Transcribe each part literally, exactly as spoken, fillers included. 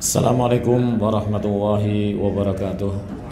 Assalamualaikum warahmatullahi wabarakatuh.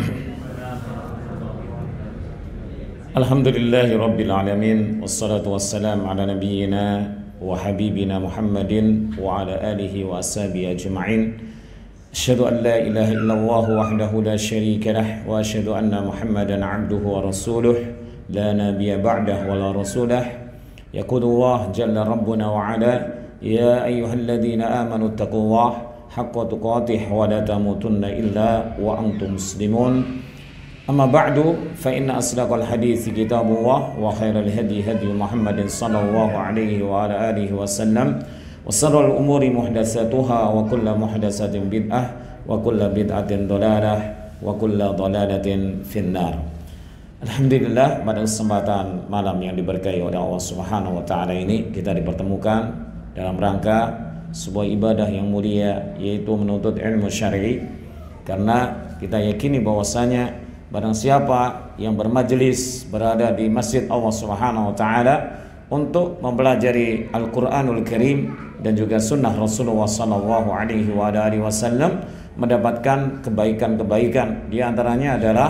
Alhamdulillahi rabbil alamin, wassalatu wassalamu ala nabiyyina wa habibina Muhammadin wa ala alihi wa ashabihi ajma'in. Asyhadu an la ilaha illallah wahdahu la syarika lah wa asyhadu anna Muhammadan abduhu wa rasuluh la nabiyya ba'dah wa la rasulah. Yaqulullah jalla rabbuna wa ala ya ayyuhalladzina amanu taqullaha haqqa tuqatih wa la tamutunna illa wa antum muslimun. Amma ba'du, fa inna asdaqal hadits kitabullah wa khairal hadi hadi Muhammadin sallallahu alaihi wa ala alihi wasallam wa sharral umuri muhdatsatuha wa kullu muhdatsatin bid'ah wa kullu bid'atin dhalalah wa kullu dhalalatin finnar. Alhamdulillah, pada kesempatan malam yang diberkahi oleh Allah Subhanahu wa taala ini kita dipertemukan dalam rangka sebuah ibadah yang mulia, yaitu menuntut ilmu syar'i. Karena kita yakini bahwasanya barang siapa yang bermajelis berada di masjid Allah Subhanahu wa taala untuk mempelajari Al-Qur'anul Karim dan juga sunnah Rasulullah sallallahu alaihi wasallam, mendapatkan kebaikan-kebaikan. Di antaranya adalah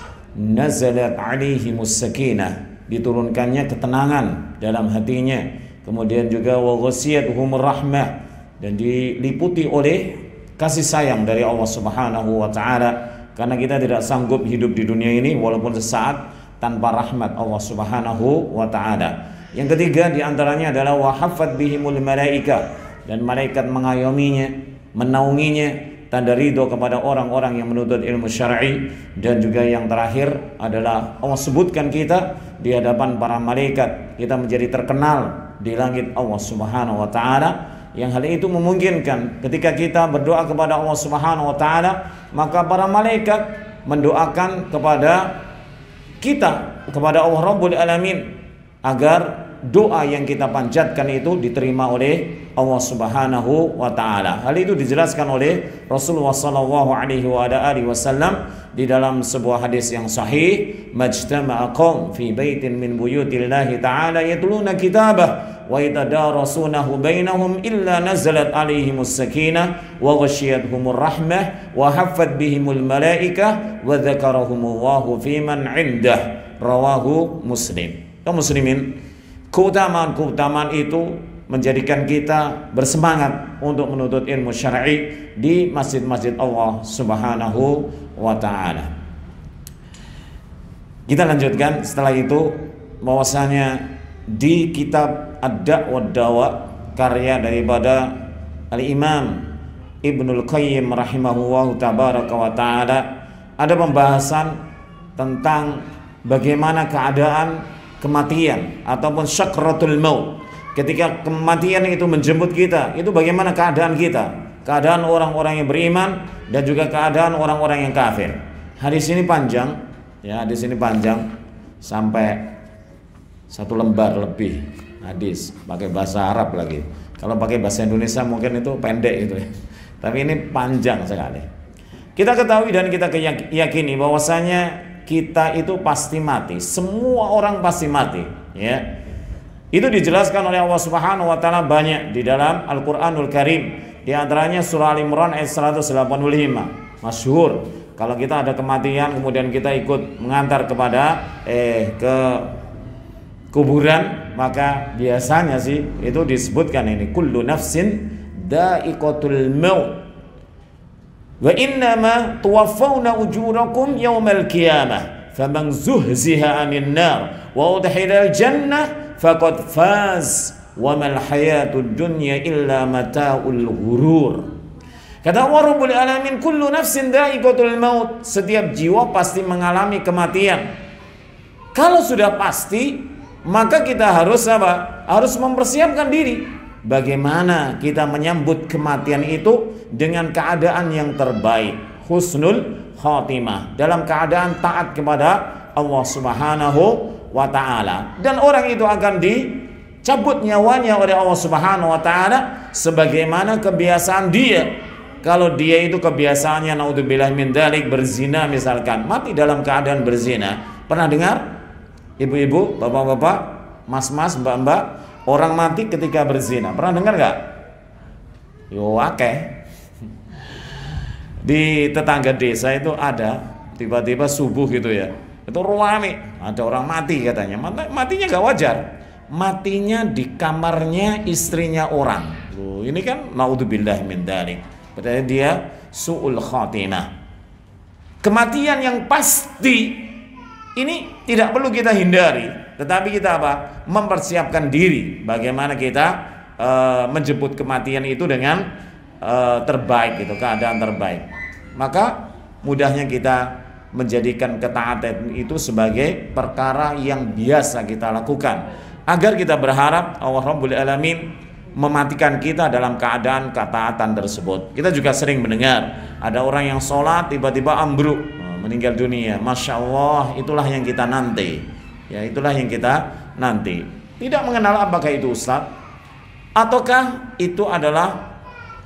nazalat alaihimus sakinah, diturunkannya ketenangan dalam hatinya. Kemudian juga wa ghasiyatuhumur rahmah, dan diliputi oleh kasih sayang dari Allah Subhanahu wa taala. Karena kita tidak sanggup hidup di dunia ini walaupun sesaat tanpa rahmat Allah Subhanahu wa taala. Yang ketiga di antaranya adalah wa haffat bihimul malaika, dan malaikat mengayominya, menaunginya, tanda ridho kepada orang-orang yang menuntut ilmu syar'i. Dan juga yang terakhir adalah Allah sebutkan kita di hadapan para malaikat, kita menjadi terkenal di langit Allah Subhanahu wa taala. Yang hal itu memungkinkan ketika kita berdoa kepada Allah Subhanahu wa taala, maka para malaikat mendoakan kepada kita, kepada Allah Rabbul Alamin, agar doa yang kita panjatkan itu diterima oleh Allah Subhanahu wa taala. Hal itu dijelaskan oleh Rasulullah sallallahu alaihi wasallam di dalam sebuah hadis yang sahih, majtama'a qaum fi baitin min buyutillahi ta'ala yatluna kitabah wa yatadarasunahu bainahum illa nazalat alaihimus sakinah wa ghashiyatuhumur rahmah wa haffat bihimul malaikah wa dzakarahumullahu fi man 'indah. Rawahu Muslim. Kaum muslimin, keutamaan-keutamaan itu menjadikan kita bersemangat untuk menuntut ilmu syar'i di masjid-masjid Allah Subhanahu wa taala. Kita lanjutkan setelah itu, bahwasanya di kitab Ad-Da' wa Dawa, karya daripada Al-Imam Ibnul Qayyim rahimahullahu tabaraka wa taala, ada pembahasan tentang bagaimana keadaan kematian ataupun syakratul maut. Ketika kematian itu menjemput kita, itu bagaimana keadaan kita, keadaan orang-orang yang beriman dan juga keadaan orang-orang yang kafir. Hadis ini panjang, ya, hadis ini panjang sampai satu lembar lebih hadis, pakai bahasa Arab lagi. Kalau pakai bahasa Indonesia mungkin itu pendek itu ya. Tapi ini panjang sekali. Kita ketahui dan kita yakini bahwasanya kita itu pasti mati. Semua orang pasti mati, ya. Itu dijelaskan oleh Allah Subhanahu wa taala banyak di dalam Al-Qur'anul Karim. Di antaranya surah Al-Imran ayat seratus delapan puluh lima. Masyhur, kalau kita ada kematian kemudian kita ikut mengantar kepada eh ke kuburan, maka biasanya sih itu disebutkan ini kullu nafsin dha'iqatul maut wa innama tuwaffawna ujurakum yaumal qiyamah faman zuhziha 'anil nar wa udkhilal jannah faqad faz wa mal hayatud dunya illa mata'ul ghurur. Kata Allah Rabbul Alamin, kullu nafsin dha'iqatul maut, setiap jiwa pasti mengalami kematian. Kalau sudah pasti, maka kita harus apa? Harus mempersiapkan diri. Bagaimana kita menyambut kematian itu dengan keadaan yang terbaik, husnul khatimah, dalam keadaan taat kepada Allah Subhanahu wa ta'ala. Dan orang itu akan dicabut nyawanya oleh Allah Subhanahu wa ta'ala sebagaimana kebiasaan dia. Kalau dia itu kebiasaannya naudzubillah min dzalik berzina misalkan, mati dalam keadaan berzina. Pernah dengar? Ibu-ibu, bapak-bapak, mas-mas, mbak-mbak, orang mati ketika berzina. Pernah dengar nggak? Yo akeh. Di tetangga desa itu ada tiba-tiba subuh gitu ya, itu rame, ada orang mati katanya. Matinya gak wajar, matinya di kamarnya istrinya orang. Loh, ini kan naudzubillah min dzalik, berarti dia su'ul khatimah. Kematian yang pasti ini tidak perlu kita hindari, tetapi kita apa? Mempersiapkan diri bagaimana kita uh, menjemput kematian itu dengan Uh, terbaik gitu, keadaan terbaik. Maka mudahnya kita menjadikan ketaatan itu sebagai perkara yang biasa kita lakukan, agar kita berharap Allah Rabbul Alamin mematikan kita dalam keadaan ketaatan tersebut. Kita juga sering mendengar ada orang yang sholat tiba-tiba ambruk, meninggal dunia. Masya Allah, itulah yang kita nanti. Ya, itulah yang kita nanti. Tidak mengenal apakah itu Ustaz, ataukah itu adalah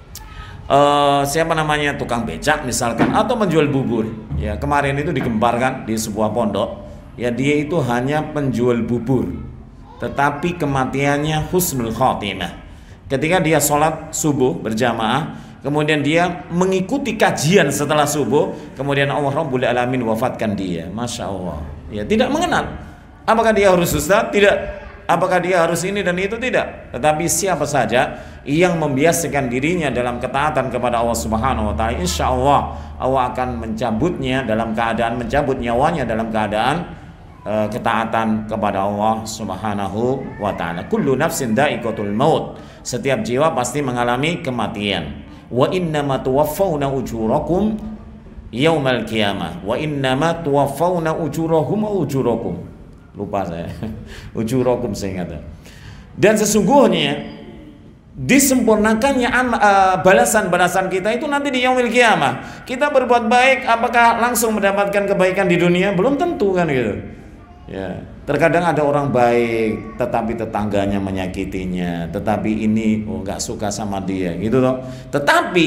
Uh, siapa namanya, tukang becak misalkan, atau menjual bubur. Ya, kemarin itu digemparkan di sebuah pondok. Ya, dia itu hanya penjual bubur, tetapi kematiannya husnul khotimah. Ketika dia sholat subuh berjamaah, kemudian dia mengikuti kajian setelah subuh, kemudian Allah Rabbul Alamin wafatkan dia. Masya Allah. Ya, tidak mengenal apakah dia harus ustaz, tidak. Apakah dia harus ini dan itu, tidak. Tetapi siapa saja yang membiasakan dirinya dalam ketaatan kepada Allah Subhanahu wa taala, insya Allah Allah akan mencabutnya dalam keadaan mencabut nyawanya dalam keadaan uh, ketaatan kepada Allah Subhanahu wa taala. Kullu nafsin dha'iqatul maut. Setiap jiwa pasti mengalami kematian. Wa innama tuwaffawna ujurakum yaumal qiyamah. Wa innama tuwaffawna ujurahum ujurakum. Lupa saya. Ujurakum saya ingat. Dan sesungguhnya disempurnakannya balasan-balasan kita itu nanti di yaumil qiyamah. Kita berbuat baik, apakah langsung mendapatkan kebaikan di dunia? Belum tentu kan gitu. Ya, terkadang ada orang baik tetapi tetangganya menyakitinya, tetapi ini oh nggak suka sama dia gitu loh. Tetapi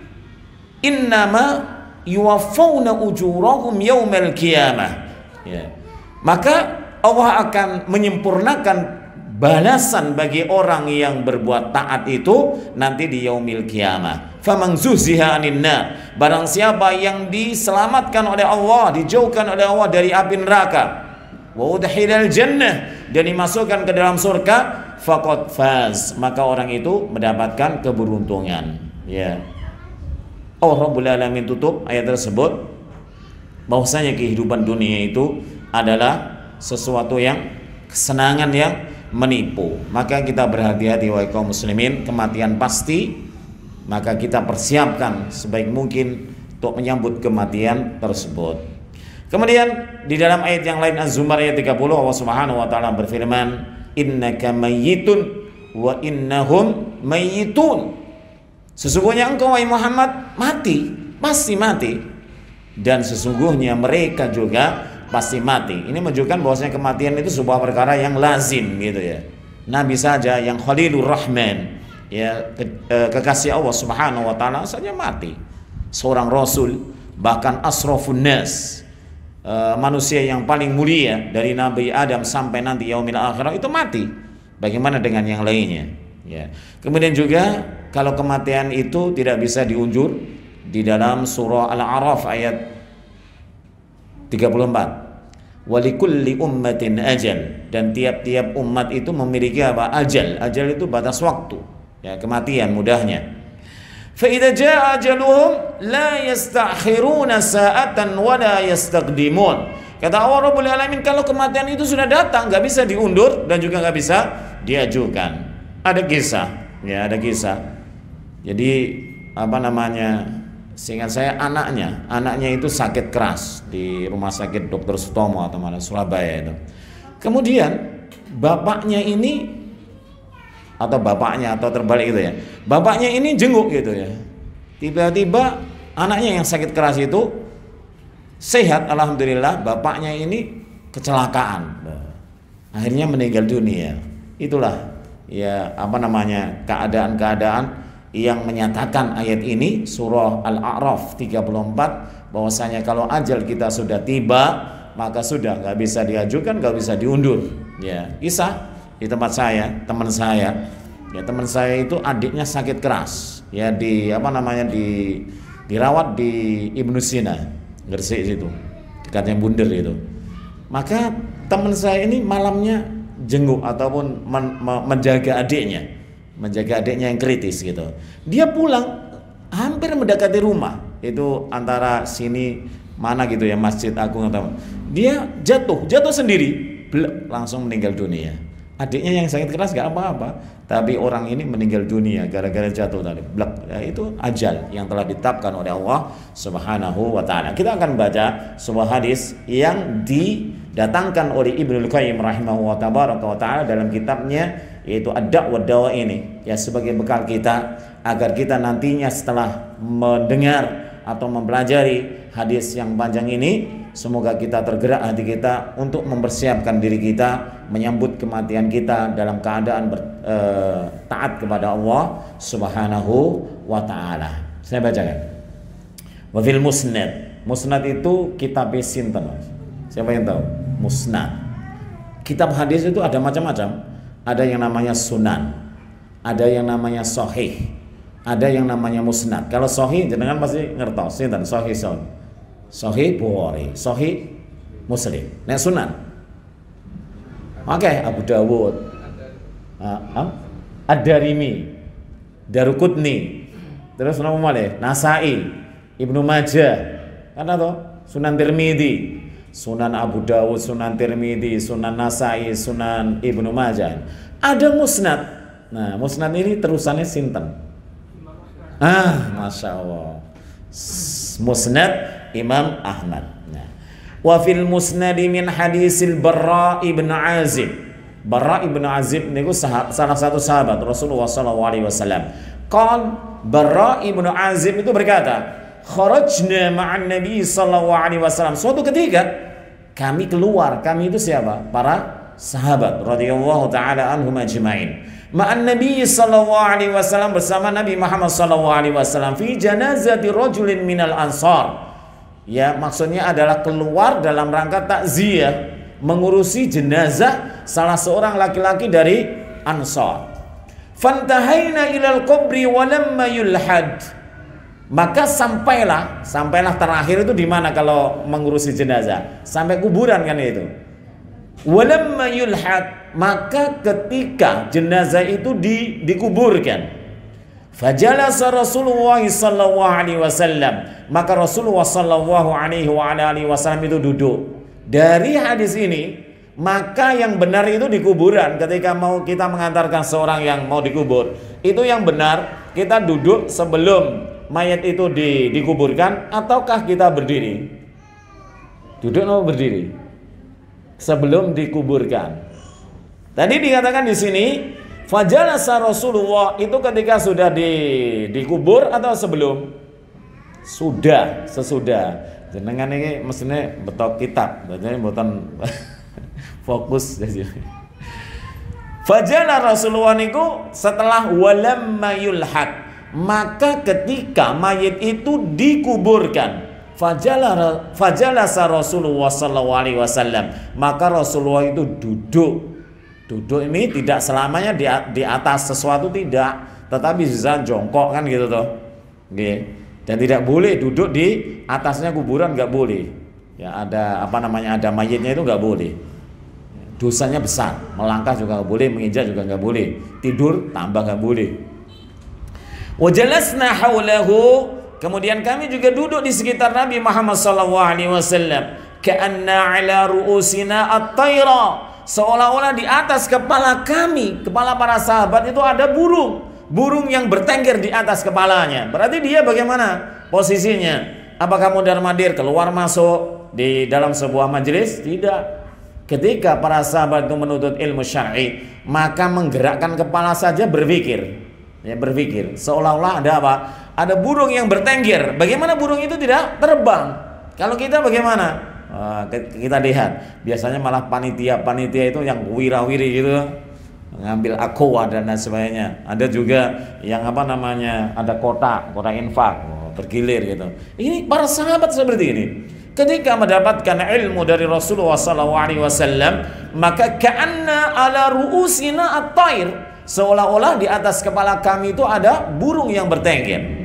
innama yuwaffawna ujurahum yaumil qiyamah. Ya. Maka Allah akan menyempurnakan balasan bagi orang yang berbuat taat itu nanti di yaumil qiyamah. Faman zuhziha 'anil nar, barang siapa yang diselamatkan oleh Allah, dijauhkan oleh Allah dari api neraka, wa udkhilal jannah, dan dimasukkan ke dalam surga, faqad faz, maka orang itu mendapatkan keberuntungan. Ya. Allah Rabbul Alamin tutup ayat tersebut bahwasanya kehidupan dunia itu adalah sesuatu yang kesenangan yang menipu. Maka kita berhati-hati wahai kaum muslimin, kematian pasti, maka kita persiapkan sebaik mungkin untuk menyambut kematian tersebut. Kemudian di dalam ayat yang lain Az-Zumar ayat tiga puluh, Allah Subhanahu wa taala berfirman, innaka mayyitun wa innahum mayyitun. Sesungguhnya engkau wahai Muhammad mati, pasti mati, dan sesungguhnya mereka juga pasti mati. Ini menunjukkan bahwasanya kematian itu sebuah perkara yang lazim gitu ya. Nabi saja yang Khalilur Rahman, ya, ke, eh, kekasih Allah Subhanahu wa taala saja mati. Seorang rasul, bahkan asrafun nas, eh, manusia yang paling mulia dari Nabi Adam sampai nanti yaumil akhirah itu mati. Bagaimana dengan yang lainnya? Ya. Kemudian juga kalau kematian itu tidak bisa diundur, di dalam surah Al-A'raf ayat tiga puluh empat. Walikulli ummatin ajal, dan tiap-tiap umat itu memiliki apa? Ajal. Ajal itu batas waktu, ya, kematian mudahnya. Fa idza jaa ajaluhum la yastakhiruna sa'atan wa la yastaqdimun. Kata Allah Rabbul Alamin, kalau kematian itu sudah datang, nggak bisa diundur dan juga nggak bisa diajukan. Ada kisah, ya, ada kisah. Jadi apa namanya? Seingat saya anaknya, anaknya itu sakit keras di rumah sakit dokter Sutomo atau mana Surabaya itu. Kemudian bapaknya ini atau bapaknya atau terbalik itu ya, bapaknya ini jenguk gitu ya. Tiba-tiba anaknya yang sakit keras itu sehat, alhamdulillah. Bapaknya ini kecelakaan, akhirnya meninggal dunia. Itulah ya apa namanya keadaan-keadaan yang menyatakan ayat ini surah Al-A'raf tiga puluh empat, bahwasanya kalau ajal kita sudah tiba maka sudah nggak bisa diajukan, nggak bisa diundur. Ya, kisah di tempat saya, teman saya, ya teman saya itu adiknya sakit keras, ya di apa namanya di dirawat di Ibnu Sina, Gresik situ, dekatnya Bunder itu. Maka teman saya ini malamnya jenguk ataupun men menjaga adiknya, menjaga adiknya yang kritis gitu. Dia pulang hampir mendekati rumah, itu antara sini mana gitu ya, Masjid Agung atau dia jatuh, jatuh sendiri, blek, langsung meninggal dunia. Adiknya yang sakit keras gak apa-apa, tapi orang ini meninggal dunia gara-gara jatuh tadi, blek. Ya, itu ajal yang telah ditetapkan oleh Allah Subhanahu wa taala. Kita akan baca sebuah hadis yang didatangkan oleh Ibnu Qayyim rahimahullah taala dalam kitabnya, yaitu Ad-Da' wa Dawa ini, ya, sebagai bekal kita agar kita nantinya setelah mendengar atau mempelajari hadis yang panjang ini, semoga kita tergerak hati kita untuk mempersiapkan diri kita menyambut kematian kita dalam keadaan ber, e, taat kepada Allah Subhanahu wa taala. Saya bacakan. Wa fil musnad. Musnad itu kitab sinten? Siapa yang tahu? Musnad. Kitab hadis itu ada macam-macam. Ada yang namanya sunan, ada yang namanya sahih, ada yang namanya musnad. Kalau sahih jenengan pasti ngertos, sinten sahih sahih. Sahih Bukhari, sahih Muslim. Nek sunan, oke, okay, Abu Dawud, uh, Ad-Darimi, Daruqutni, terus nama malih, Nasai, Ibnu Majah, kan atau Sunan Tirmidzi, Sunan Abu Dawud, Sunan Tirmidzi, Sunan Nasai, Sunan Ibnu Majah. Ada musnad. Nah, musnad ini terusannya sinten? Ah, masya Allah. Musnad Imam Ahmad. Nah, wa fil musnad min hadisil Barra ibn Azib. Barra ibn Azib niku salah satu sahabat Rasulullah sallallahu alaihi wasallam. Qal Barra ibn Azib itu berkata, kharajna ma'an Nabi sallallahu alaihi wasallam. Suatu ketika kami keluar, kami itu siapa? Para sahabat radhiyallahu taala anhum ajma'in. Ma'an Nabi sallallahu alaihi wasallam, bersama Nabi Muhammad sallallahu alaihi wasallam, fi janazati rajulin minal ansar. Ya, maksudnya adalah keluar dalam rangka takziah, mengurusi jenazah salah seorang laki-laki dari Ansar. Fantahaina ilal qabri wa lamma yulhad. Maka sampailah, sampailah terakhir itu di mana kalau mengurusi jenazah? Sampai kuburan kan itu. Wa lamma yulhad, maka ketika jenazah itu di, dikuburkan. Fajalasa Rasulullah sallallahu alaihi wasallam, maka Rasulullah sallallahu alaihi wasallam itu duduk. Dari hadis ini, maka yang benar itu di kuburan. Ketika mau kita mengantarkan seorang yang mau dikubur, itu yang benar kita duduk sebelum mayat itu di, dikuburkan, ataukah kita berdiri? Duduk atau berdiri? Sebelum dikuburkan. Tadi dikatakan di sini fajalasa Rasulullah, itu ketika sudah di, dikubur atau sebelum? Sudah, sesudah. Jenengan ini mestinya betok kitab, jadi bukan fokus. Fajala Rasulullah niku setelah walamma yulhad, maka ketika mayit itu dikuburkan, fajala fajalasa Rasulullah sallallahu alaihi wasallam, maka Rasulullah itu duduk. Duduk ini tidak selamanya di, di atas sesuatu, tidak, tetapi bisa jongkok kan gitu toh. Oke. Dan tidak boleh duduk di atasnya kuburan, nggak boleh. Ya, ada apa namanya, ada mayitnya itu nggak boleh. Dosanya besar. Melangkah juga nggak boleh, menginjak juga nggak boleh. Tidur tambah nggak boleh. Wa jalasna haulahu, kemudian kami juga duduk di sekitar Nabi Muhammad sallallahu alaihi wasallam. Ka'anna ala ru'usina at-tayra, seolah-olah di atas kepala kami, kepala para sahabat itu ada burung. Burung yang bertengger di atas kepalanya. Berarti dia bagaimana posisinya? Apakah mondar-mandir keluar masuk di dalam sebuah majelis? Tidak. Ketika para sahabat itu menuntut ilmu syar'i, maka menggerakkan kepala saja berpikir. Ya, berpikir. Seolah-olah ada apa? Ada burung yang bertengger. Bagaimana burung itu tidak terbang? Kalau kita bagaimana? Uh, kita lihat. Biasanya malah panitia-panitia itu yang wira-wiri gitu, ngambil aqua dan lain sebagainya. Ada juga yang apa namanya, ada kotak, kotak infak, oh, bergilir gitu. Ini para sahabat seperti ini. Ketika mendapatkan ilmu dari Rasulullah sallallahu alaihi wasallam, maka ka'anna ala ru'usina at-tair, seolah-olah di atas kepala kami itu ada burung yang bertengger.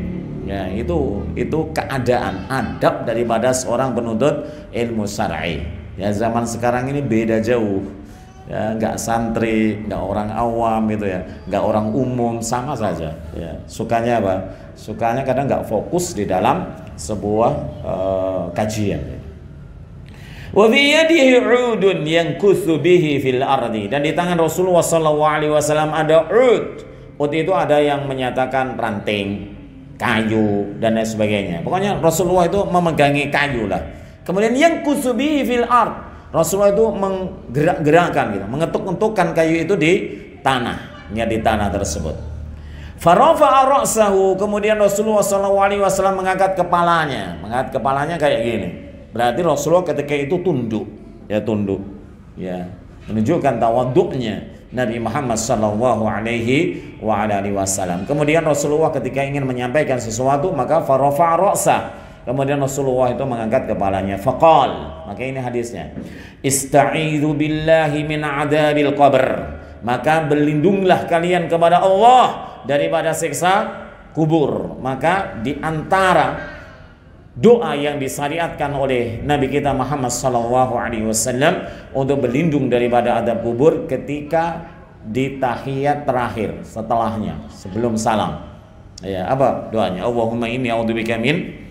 Ya, itu itu keadaan adab daripada seorang penuntut ilmu syar'i. Ya, zaman sekarang ini beda jauh. Ya, nggak santri, nggak orang awam gitu ya, nggak orang umum, sama saja. Ya, sukanya apa? Sukanya kadang nggak fokus di dalam sebuah uh, kajian. Wa fi yadihi 'udun yankuthu bihi fil ardi, dan di tangan Rasulullah sallallahu alaihi wasallam ada 'ud. 'Ud itu ada yang menyatakan ranting, kayu dan lain sebagainya. Pokoknya Rasulullah itu memegangi kayu lah. Kemudian yankuthu bihi fil ard, Rasulullah itu menggerak-gerakkan gitu, mengetuk-ngetukkan kayu itu di tanah, ya di tanah tersebut. Farafa'a ra'sahu, kemudian Rasulullah shallallahu alaihi wasallam mengangkat kepalanya, mengangkat kepalanya kayak gini. Berarti Rasulullah ketika itu tunduk, ya tunduk, ya menunjukkan tawaduknya Nabi Muhammad shallallahu alaihi wasallam. Kemudian Rasulullah ketika ingin menyampaikan sesuatu maka farafa'a ra'sahu, kemudian Rasulullah itu mengangkat kepalanya. Faqal, maka ini hadisnya, ista'idzu billahi min adzabil qabr, maka berlindunglah kalian kepada Allah daripada siksa kubur. Maka di antara doa yang disyariatkan oleh Nabi kita Muhammad sallallahu alaihi wasallam untuk berlindung daripada adab kubur ketika di tahiyat terakhir setelahnya, sebelum salam. Ya, apa doanya? Allahumma inni a'udzubika min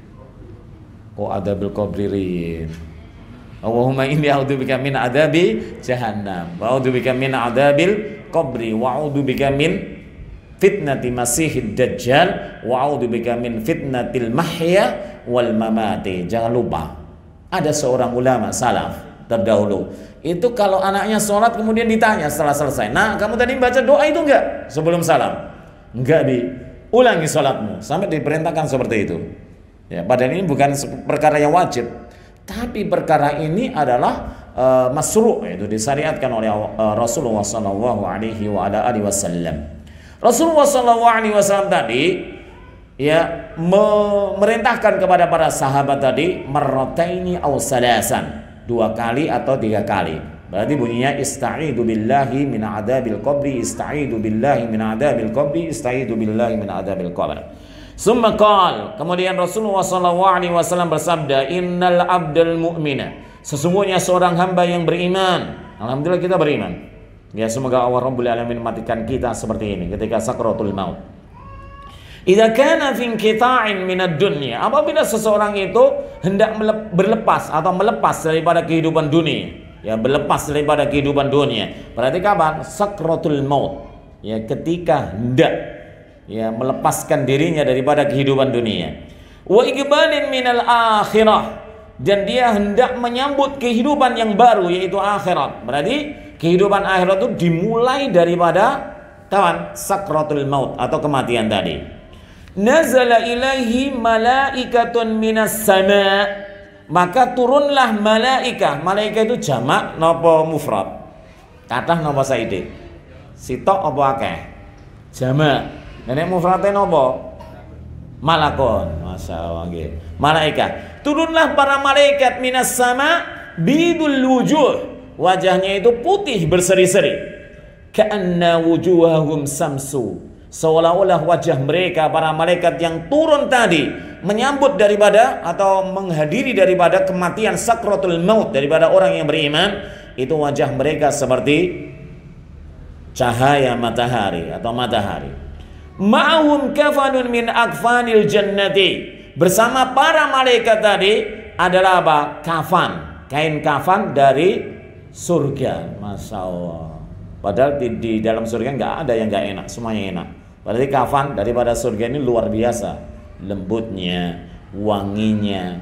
Oh adabil qabririn. Allahumma inni a'udzubika min adabi jahannam wa a'udzubika min adabil qabri wa a'udzubika min fitnati masihid dajjal wa a'udzubika min fitnatil mahya wal mamati. Jangan lupa, ada seorang ulama salaf terdahulu itu kalau anaknya sholat kemudian ditanya setelah selesai, nah kamu tadi baca doa itu enggak sebelum salam? Enggak, Bi, ulangi sholatmu, sampai diperintahkan seperti itu. Ya, padahal ini bukan perkara yang wajib, tapi perkara ini adalah uh, masru', itu disyariatkan oleh uh, Rasulullah sallallahu alaihi wasallam. Rasulullah sallallahu alaihi wasallam tadi ya memerintahkan kepada para sahabat tadi marrataini aw salasan, dua kali atau tiga kali. Berarti bunyinya ista'idzu billahi min adzabil qabri, ista'idzu billahi min adzabil qabri, ista'idzu billahi min adzabil qabr. Summa qal, kemudian Rasulullah sallallahu alaihi wasallam bersabda, innal abdal mu'mina, sesungguhnya seorang hamba yang beriman. Alhamdulillah kita beriman. Ya, semoga Allah Rabbul Alamin matikan kita seperti ini ketika sakratul maut. Idza kana fi inqita'in minad dunya, apabila seseorang itu hendak berlepas atau melepas daripada kehidupan dunia, ya berlepas daripada kehidupan dunia. Berarti kapan? Sakratul maut. Ya, ketika hendak ya melepaskan dirinya daripada kehidupan dunia. Wa iqbalin minal akhirah, dan dia hendak menyambut kehidupan yang baru yaitu akhirat. Berarti kehidupan akhirat itu dimulai daripada kawan sakratul maut atau kematian tadi. Nazala ilaihi malaikatun minas sama, maka turunlah malaikah. Malaikah itu jamak napa mufrad? Kathah napa saidi? Sitok apa akeh? Jamak. Nenek mufrate nopo? Malakon. Masya Allah. Malaikat. Turunlah para malaikat minas sama bidul wujuh, wajahnya itu putih berseri-seri. Ka'anna wujuhahum samsu, seolah-olah wajah mereka para malaikat yang turun tadi menyambut daripada atau menghadiri daripada kematian sakratul maut daripada orang yang beriman, itu wajah mereka seperti cahaya matahari atau matahari. Ma'ahum kafanun min akfanil jannati, bersama para malaikat tadi adalah apa? Kafan, kain kafan dari surga. Masya Allah. Padahal di, di dalam surga nggak ada yang nggak enak, semuanya enak. Berarti kafan daripada surga ini luar biasa, lembutnya, wanginya.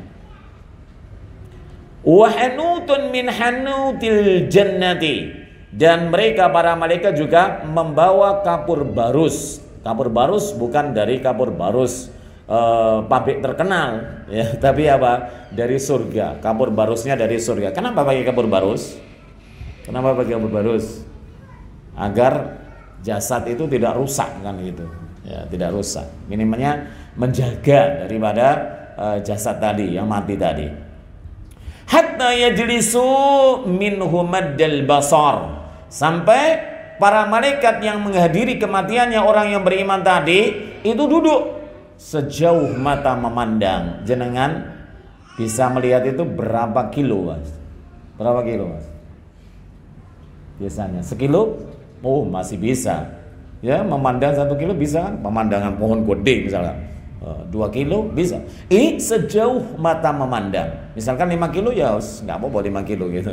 Wa hanutun min hanutil jannati, dan mereka para malaikat juga membawa kapur barus. Kapur barus bukan dari kapur barus uh, pabrik terkenal, ya, tapi apa? Dari surga. Kapur barusnya dari surga. Kenapa pakai kapur barus? Kenapa pakai kapur barus? Agar jasad itu tidak rusak, kan gitu. Ya, tidak rusak. Minimalnya menjaga daripada uh, jasad tadi yang mati tadi. Hatta yajlisu minhu maddal basar, sampai para malaikat yang menghadiri kematiannya orang yang beriman tadi itu duduk sejauh mata memandang. Jenengan bisa melihat itu berapa kilo, Mas? Berapa kilo, Mas? Biasanya sekilo? Oh, masih bisa. Ya, memandang satu kilo bisa kan? Pemandangan pohon gede misalnya. Dua kilo bisa. Ini sejauh mata memandang. Misalkan lima kilo ya nggak apa-apa lima kilo gitu.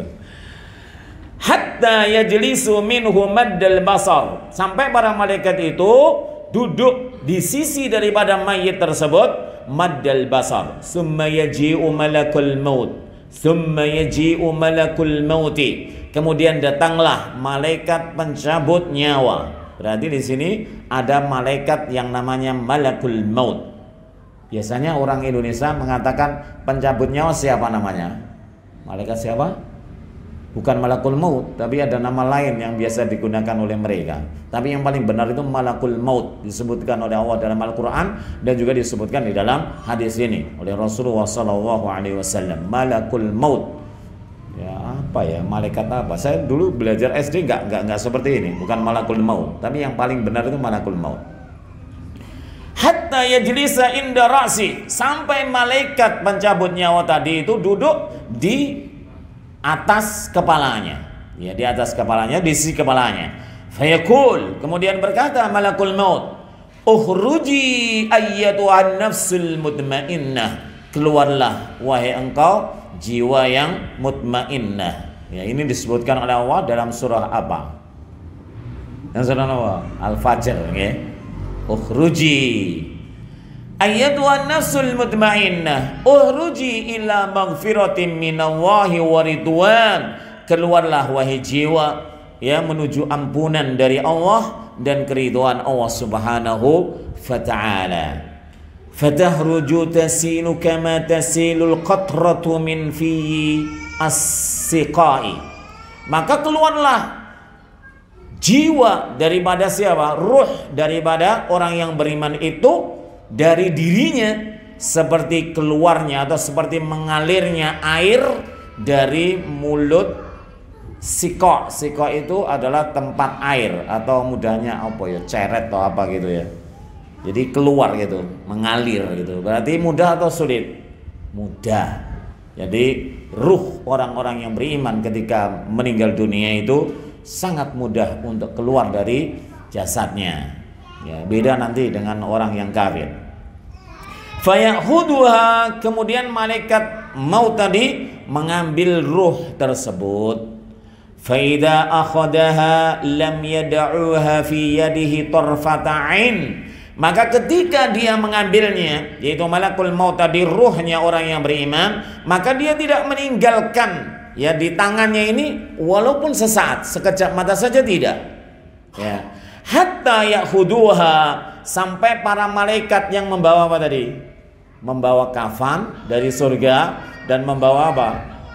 Hatta yajlisu minhu maddal basar. Sampai para malaikat itu duduk di sisi daripada mayit tersebut maddal basar. Summa yaji'u malakul maut. Summa yaji'u malakul mauti. Kemudian datanglah malaikat pencabut nyawa. Berarti di sini ada malaikat yang namanya malakul maut. Biasanya orang Indonesia mengatakan pencabut nyawa siapa namanya? Malaikat siapa? Bukan malakul maut, tapi ada nama lain yang biasa digunakan oleh mereka. Tapi yang paling benar itu malakul maut, disebutkan oleh Allah dalam Al-Quran dan juga disebutkan di dalam hadis ini oleh Rasulullah shallallahu alaihi wasallam. Malakul maut. Ya apa ya, malaikat apa? Saya dulu belajar S D nggak nggak nggak seperti ini, bukan malakul maut, tapi yang paling benar itu malakul maut. Hatta yajlisa inda ra'si, sampai malaikat pencabut nyawa tadi itu duduk di atas kepalanya. Ya, di atas kepalanya, di sisi kepalanya. Fayaqul, kemudian berkata malakul maut, ukhruji ayyatuhan nafsul mutmainnah. Keluarlah wahai engkau jiwa yang mutmainnah. Ya, ini disebutkan oleh Allah dalam surah apa? Yang surah apa? Al-Fajr, ya. Ukhruji ayyatuhan nafsul mutmainnah, ukhruji ila maghfiratin minallahi wa ridwan. Keluarlah wahai jiwa ya menuju ampunan dari Allah dan keridhaan Allah Subhanahu wa ta'ala. Fatahruju tasilu kama tasilul qatratu min fi as-siqai. Maka keluarlah jiwa daripada siapa? Ruh daripada orang yang beriman itu dari dirinya seperti keluarnya atau seperti mengalirnya air dari mulut siko. Siko itu adalah tempat air atau mudahnya apa ya, ceret atau apa gitu ya. Jadi keluar gitu, mengalir gitu. Berarti mudah atau sulit? Mudah. Jadi ruh orang-orang yang beriman ketika meninggal dunia itu sangat mudah untuk keluar dari jasadnya. Ya, beda nanti dengan orang yang kafir. Fayahuduha, kemudian malaikat maut tadi mengambil ruh tersebut. Faida akhadaha lam yad'uha fi yadihi tarfata ain. Maka ketika dia mengambilnya, yaitu malakul maut tadi ruhnya orang yang beriman, maka dia tidak meninggalkan ya di tangannya ini walaupun sesaat, sekejap mata saja tidak. Ya. Hatta ya'khuduha, sampai para malaikat yang membawa apa tadi? Membawa kafan dari surga dan membawa apa?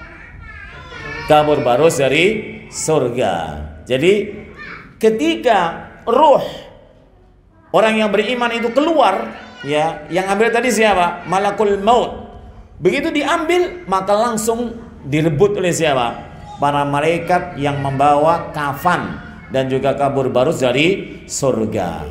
Kabur barus dari surga. Jadi ketika ruh orang yang beriman itu keluar, ya, yang ambil tadi siapa? Malakul maut. Begitu diambil, maka langsung direbut oleh siapa? Para malaikat yang membawa kafan dan juga kabur barus dari surga.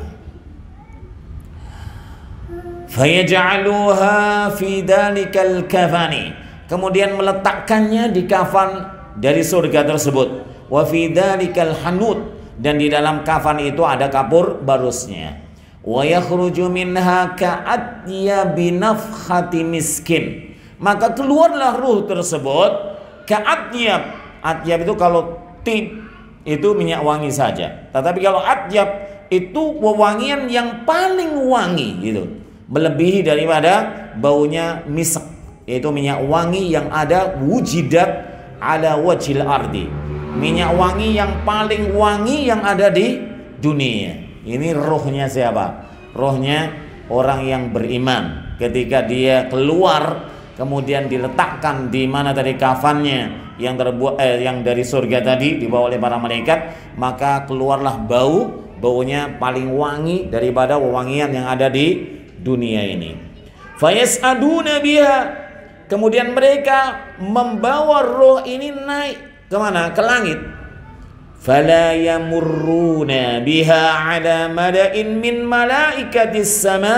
Fayaj'aluha fi dalikal kafani, kemudian meletakkannya di kafan dari surga tersebut. Wa fi dalikal hanud, dan di dalam kafan itu ada kabur barusnya. Wa yakhruju minha ka'atyabi nafkhati miskin, maka keluarlah ruh tersebut ka'atyab. Atyab itu kalau tip itu minyak wangi saja, tetapi kalau atyab itu wewangian yang paling wangi gitu, melebihi daripada baunya misk, yaitu minyak wangi yang ada wujidat ala wajhil ardi, minyak wangi yang paling wangi yang ada di dunia. Ini ruhnya siapa? Ruhnya orang yang beriman. Ketika dia keluar, kemudian diletakkan di mana tadi kafannya yang terbuat eh, yang dari surga tadi dibawa oleh para malaikat, maka keluarlah bau, baunya paling wangi daripada wewangian yang ada di dunia ini. Fayas'aduna biha, kemudian mereka membawa roh ini naik kemana? Ke langit. Fala yamurruna biha ala mala'in min malaikatis sama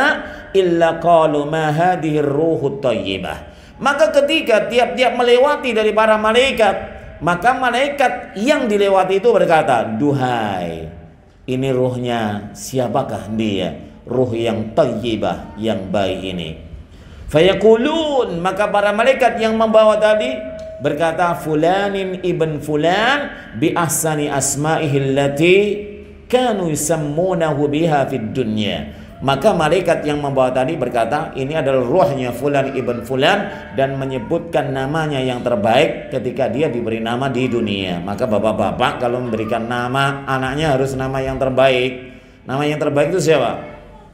illa qalu ma hadhihi ruhut thayyibah. Maka ketika tiap-tiap melewati dari para malaikat, maka malaikat yang dilewati itu berkata, duhai, ini ruhnya siapakah dia? Ruh yang thayyibah, yang baik ini. Fayaqulun, maka para malaikat yang membawa tadi berkata, fulanin ibn fulan bi ahsani asma'ihi allati kanu yusammunahu biha fid dunya. Maka malaikat yang membawa tadi berkata, ini adalah ruhnya fulan ibn fulan, dan menyebutkan namanya yang terbaik ketika dia diberi nama di dunia. Maka bapak-bapak kalau memberikan nama anaknya harus nama yang terbaik. Nama yang terbaik itu siapa?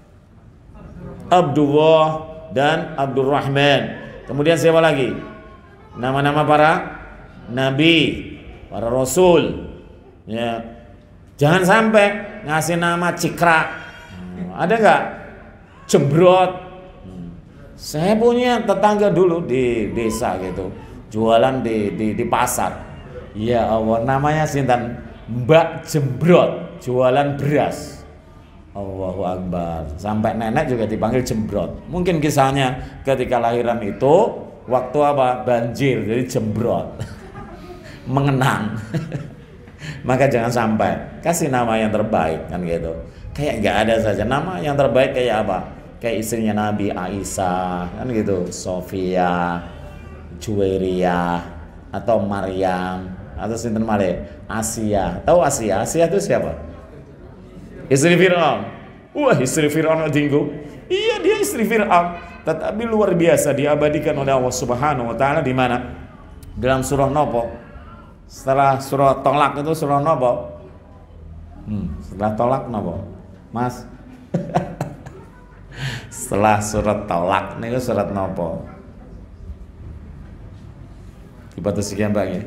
Abdullah dan Abdurrahman. Kemudian siapa lagi? Nama-nama para nabi, para rasul. Ya. Jangan sampai ngasih nama Cikra. Ada nggak? Jembrot. Saya punya tetangga dulu di desa gitu, jualan di di, di pasar. Ya Allah, namanya sinten? Mbak Jembrot, jualan beras. Allahu Akbar. Sampai nenek juga dipanggil Jembrot. Mungkin kisahnya ketika lahiran itu waktu apa? Banjir, jadi Jembrot. Mengenang. Maka jangan sampai, kasih nama yang terbaik kan gitu. Kayak nggak ada saja nama yang terbaik kayak apa? Kayak istrinya Nabi Aisyah kan gitu, Sofia, Juwairiyah, atau Maryam, atau sinten malih? Asia. Tahu Asia? Asia itu siapa? Istri Fir'aun. Wah, istri Fir'aun tinggu. Iya, dia istri Fir'aun, tetapi luar biasa diabadikan oleh Allah Subhanahu wa taala di mana? Dalam surah nopo? Setelah surah Tolak itu surah nopo? Hmm, setelah Tolak nopo? Mas. Setelah surat Tolak ini surat nopo? Dibatas sekian bagi.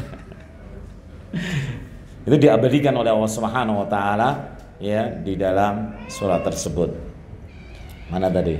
Itu diabadikan oleh Allah Subhanahu wa taala ya di dalam surat tersebut. Mana tadi?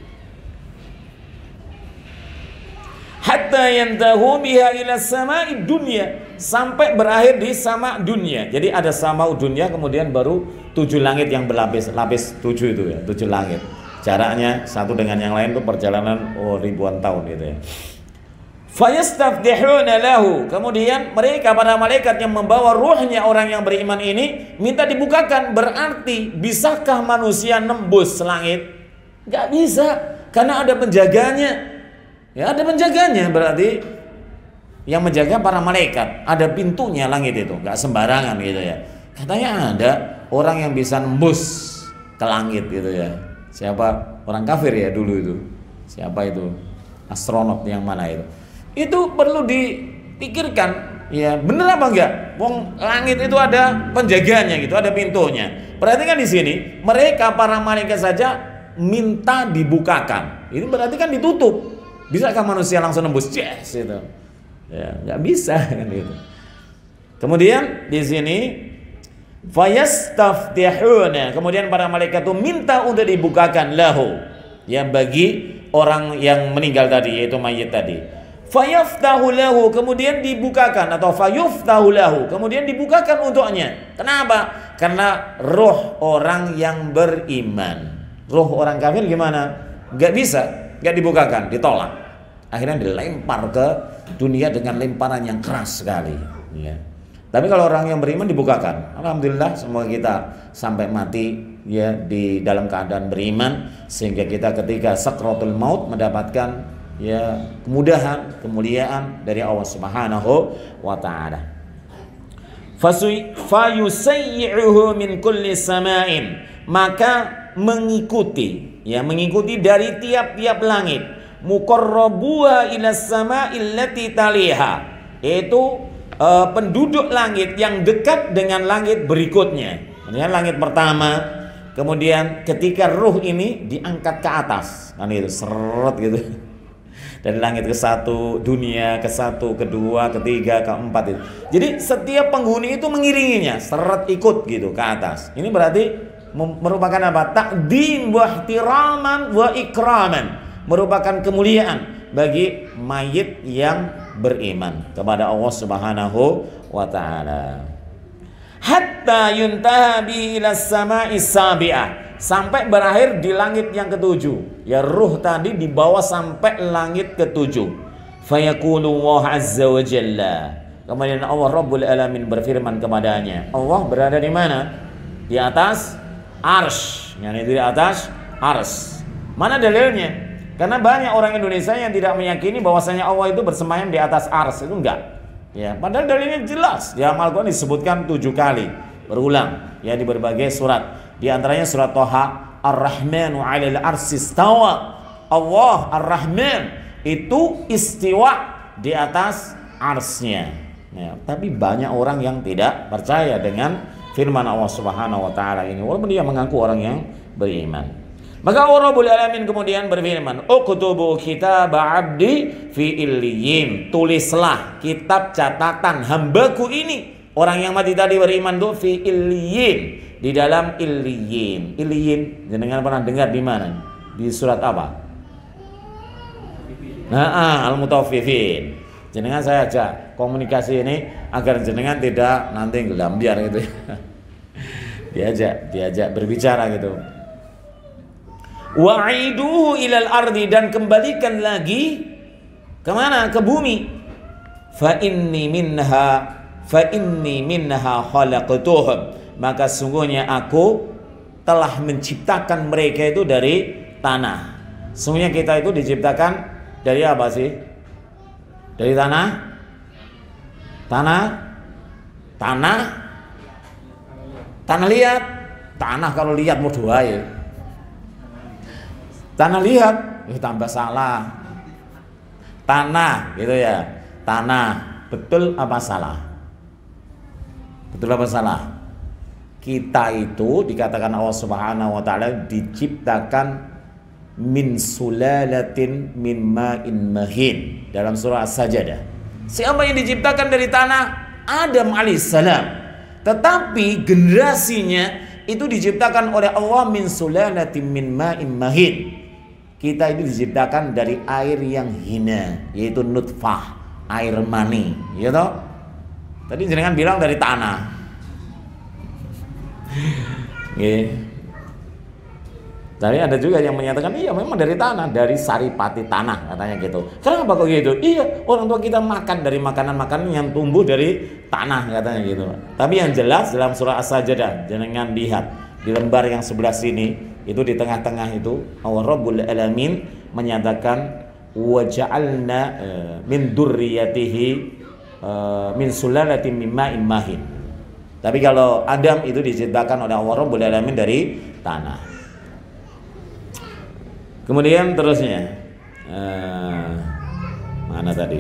Hatta yantahu biha ila sama'i dunya, sampai berakhir di sama dunia. Jadi ada sama dunia, kemudian baru tujuh langit yang berlapis, lapis tujuh itu ya, tujuh langit. Jaraknya satu dengan yang lain itu perjalanan oh, ribuan tahun gitu ya. Fayastaftihuna lahu, kemudian mereka para malaikat yang membawa ruhnya orang yang beriman ini minta dibukakan. Berarti bisakah manusia nembus langit? Gak bisa, karena ada penjaganya. Ya ada penjaganya, berarti yang menjaga para malaikat. Ada pintunya langit itu, gak sembarangan gitu ya. Katanya ada orang yang bisa nembus ke langit gitu ya. Siapa? Orang kafir ya dulu itu. Siapa itu? Astronot yang mana itu? Itu perlu dipikirkan, ya bener apa enggak? Wong langit itu ada penjaganya gitu, ada pintunya. Perhatikan di sini, mereka para malaikat saja minta dibukakan. Ini berarti kan ditutup. Bisakah manusia langsung nembus? Yes, itu. Ya, nggak bisa kan gitu. Kemudian di sini fayastaftihuna, kemudian para malaikat itu minta untuk dibukakan lahu, ya bagi orang yang meninggal tadi, yaitu mayit tadi. Fayaftahu lahu, kemudian dibukakan, atau fayuftahu lahu, kemudian dibukakan untuknya. Kenapa? Karena roh orang yang beriman. Roh orang kafir gimana? Gak bisa, gak dibukakan, ditolak. Akhirnya dilempar ke dunia dengan lemparan yang keras sekali ya. Tapi kalau orang yang beriman dibukakan. Alhamdulillah, semoga kita sampai mati ya di dalam keadaan beriman, sehingga kita ketika sakratul maut mendapatkan ya kemudahan, kemuliaan dari Allah Subhanahu wa taala. Fayusayyi'uhu min kulli sama'in, maka mengikuti ya mengikuti dari tiap-tiap langit. Muqarrabuha ila sama'il lati taliha, yaitu uh, penduduk langit yang dekat dengan langit berikutnya. Kemudian langit pertama, kemudian ketika ruh ini diangkat ke atas, kan itu seret gitu. Dari langit ke satu, dunia ke satu, kedua, ketiga, keempat itu. Jadi setiap penghuni itu mengiringinya, seret ikut gitu ke atas. Ini berarti merupakan apa? Takdim wa ihtiraman wa ikraman, merupakan kemuliaan bagi mayit yang beriman kepada Allah Subhanahu wa taala. Hatta yuntaha bi ila samai sabi'ah, sampai berakhir di langit yang ketujuh. Ya, ruh tadi dibawa sampai langit ketujuh. Fayaqulu Allah azza wa jalla. Kemudian Allah Rabbul Alamin berfirman kepadanya. Allah berada di mana? Di atas arsy. Yang itu di atas arsy. Mana dalilnya? Karena banyak orang Indonesia yang tidak meyakini bahwasanya Allah itu bersemayam di atas arsy. Itu enggak. Ya, padahal dalilnya jelas. Di Al-Quran disebutkan tujuh kali, berulang ya di berbagai surat. Di antaranya surat Thaha, Ar-Rahmanu 'alal arsy istawa. Allah Ar-Rahman itu istiwa di atas arsy-Nya. Ya, tapi banyak orang yang tidak percaya dengan firman Allah Subhanahu wa taala ini walaupun dia mengaku orang yang beriman. Maka Allah Rabbul Alamin kemudian berfirman, "Uktubu kitab 'abdi fi illiyin." Tulislah kitab catatan hambaku ini. Orang yang mati tadi beriman tuh fi illiyin, di dalam illiyin. Illiyin, jenengan pernah dengar di mana? Di surat apa? Nah, Al-Mutaffifin. Jenengan saya ajak komunikasi ini agar jenengan tidak nanti gelambiar gitu ya. Diajak, diajak berbicara gitu. Wa'iduhu ilal ardi, dan kembalikan lagi kemana? Ke bumi. Fa inni minha fa inni minha khalaqtuhum, maka sungguhnya aku telah menciptakan mereka itu dari tanah. Sungguhnya kita itu diciptakan dari apa sih? Dari tanah? Tanah? Tanah? Tanah liat? Tanah kalau lihat mau doa ya. Tanah liat, eh, tambah salah. Tanah gitu ya. Tanah, betul apa salah? Betul apa salah? Kita itu dikatakan Allah Subhanahu wa taala diciptakan min sulalatin min ma'in mahin dalam surah As-Sajdah. Siapa yang diciptakan dari tanah? Adam alaihissalam. Tetapi generasinya itu diciptakan oleh Allah min sulalatin min ma'in mahin. Kita itu diciptakan dari air yang hina, yaitu nutfah, air mani, ya toh? Tadi jenengan bilang dari tanah. Nggih. Tapi ada juga yang menyatakan iya memang dari tanah, dari saripati tanah katanya gitu. Kenapa kok gitu? Iya, orang tua kita makan dari makanan-makanan yang tumbuh dari tanah katanya gitu. Tapi yang jelas dalam surah As-Sajdah, jenengan lihat di lembar yang sebelah sini itu di tengah-tengah itu Allah Rabbul Alamin menyatakan wa ja'alna uh, min dzurriyyatihi uh, min sulalatin min ma'in mahin. Tapi kalau Adam itu diciptakan oleh Allah Rabbul Alamin dari tanah. Kemudian terusnya uh, mana tadi?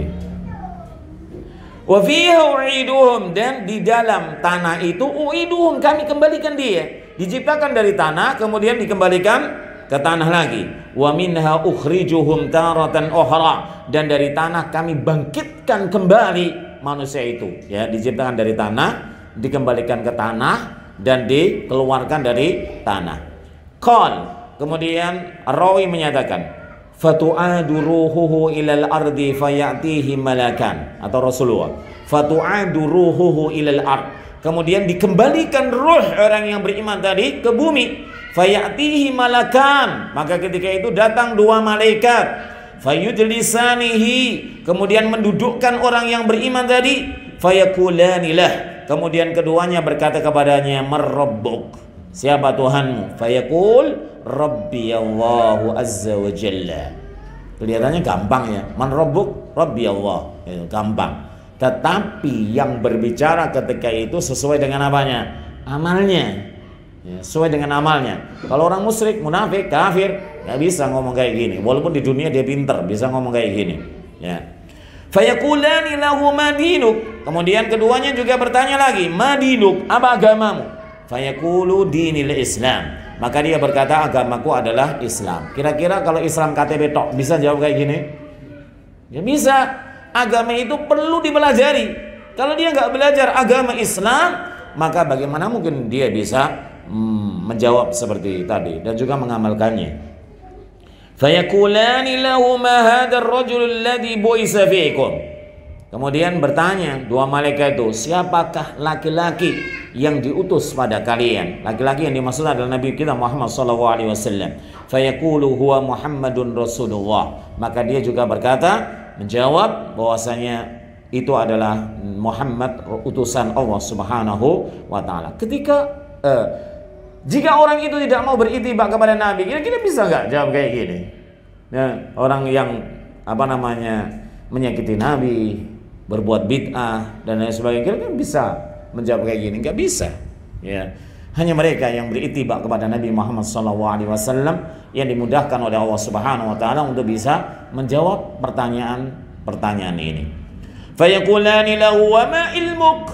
Wa fiha u'iduhum, dan di dalam tanah itu u'iduhum, kami kembalikan dia. Diciptakan dari tanah kemudian dikembalikan ke tanah lagi. Wa minha ukhrijuhum taratan ukhra, dan dari tanah kami bangkitkan kembali manusia itu. Ya, diciptakan dari tanah, dikembalikan ke tanah dan dikeluarkan dari tanah. Qal, kemudian rawi menyatakan fatu'adu ruhuhu ilal ardi fayatihi malakan, atau Rasulullah fatu'adu ruhuhu ilal ard, kemudian dikembalikan ruh orang yang beriman tadi ke bumi. Fayatihi malakan, maka ketika itu datang dua malaikat. Fayujlisanihi, kemudian mendudukkan orang yang beriman tadi. Fayakulanilah, kemudian keduanya berkata kepadanya, Marrabbuk, siapa Tuhanmu? Fayaqul Rabbi Allahu azza wa jalla. Kelihatannya gampang ya, Man Rabbuk? Rabbi Allah, gampang. Tetapi yang berbicara ketika itu sesuai dengan apanya? Amalnya, ya, sesuai dengan amalnya. Kalau orang musyrik, munafik, kafir, nggak bisa ngomong kayak gini. Walaupun di dunia dia pinter, bisa ngomong kayak gini. Ya. Fayaqulani lahu madinuk. Kemudian keduanya juga bertanya lagi, madinuk, apa agamamu? Fayaqulu dinil Islam. Maka dia berkata, agamaku adalah Islam. Kira-kira kalau Islam K T P tok bisa jawab kayak gini? Ya bisa. Agama itu perlu dipelajari. Kalau dia nggak belajar agama Islam, maka bagaimana mungkin dia bisa hmm, menjawab seperti tadi dan juga mengamalkannya. Fayakulani lahu ma hadzal rajul alladhi bu'isa fiikum. Kemudian bertanya dua malaikat itu, siapakah laki-laki yang diutus pada kalian? Laki-laki yang dimaksud adalah Nabi kita Muhammad sallallahu alaihi wasallam. Fayaqulu huwa Muhammadun Rasulullah. Maka dia juga berkata, menjawab bahwasanya itu adalah Muhammad, utusan Allah Subhanahu wa taala. Ketika eh, jika orang itu tidak mau beritibak kepada Nabi, kira-kira bisa nggak jawab kayak gini? Ya, orang yang apa namanya menyakiti Nabi, berbuat bid'ah dan lain sebagainya, kira-kira bisa menjawab kayak gini? Nggak bisa. Ya, hanya mereka yang beritibak kepada Nabi Muhammad sallallahu alaihi wasallam yang dimudahkan oleh Allah Subhanahu wa taala untuk bisa menjawab pertanyaan-pertanyaan ini. Fayaqulani lahu wa ma ilmuk?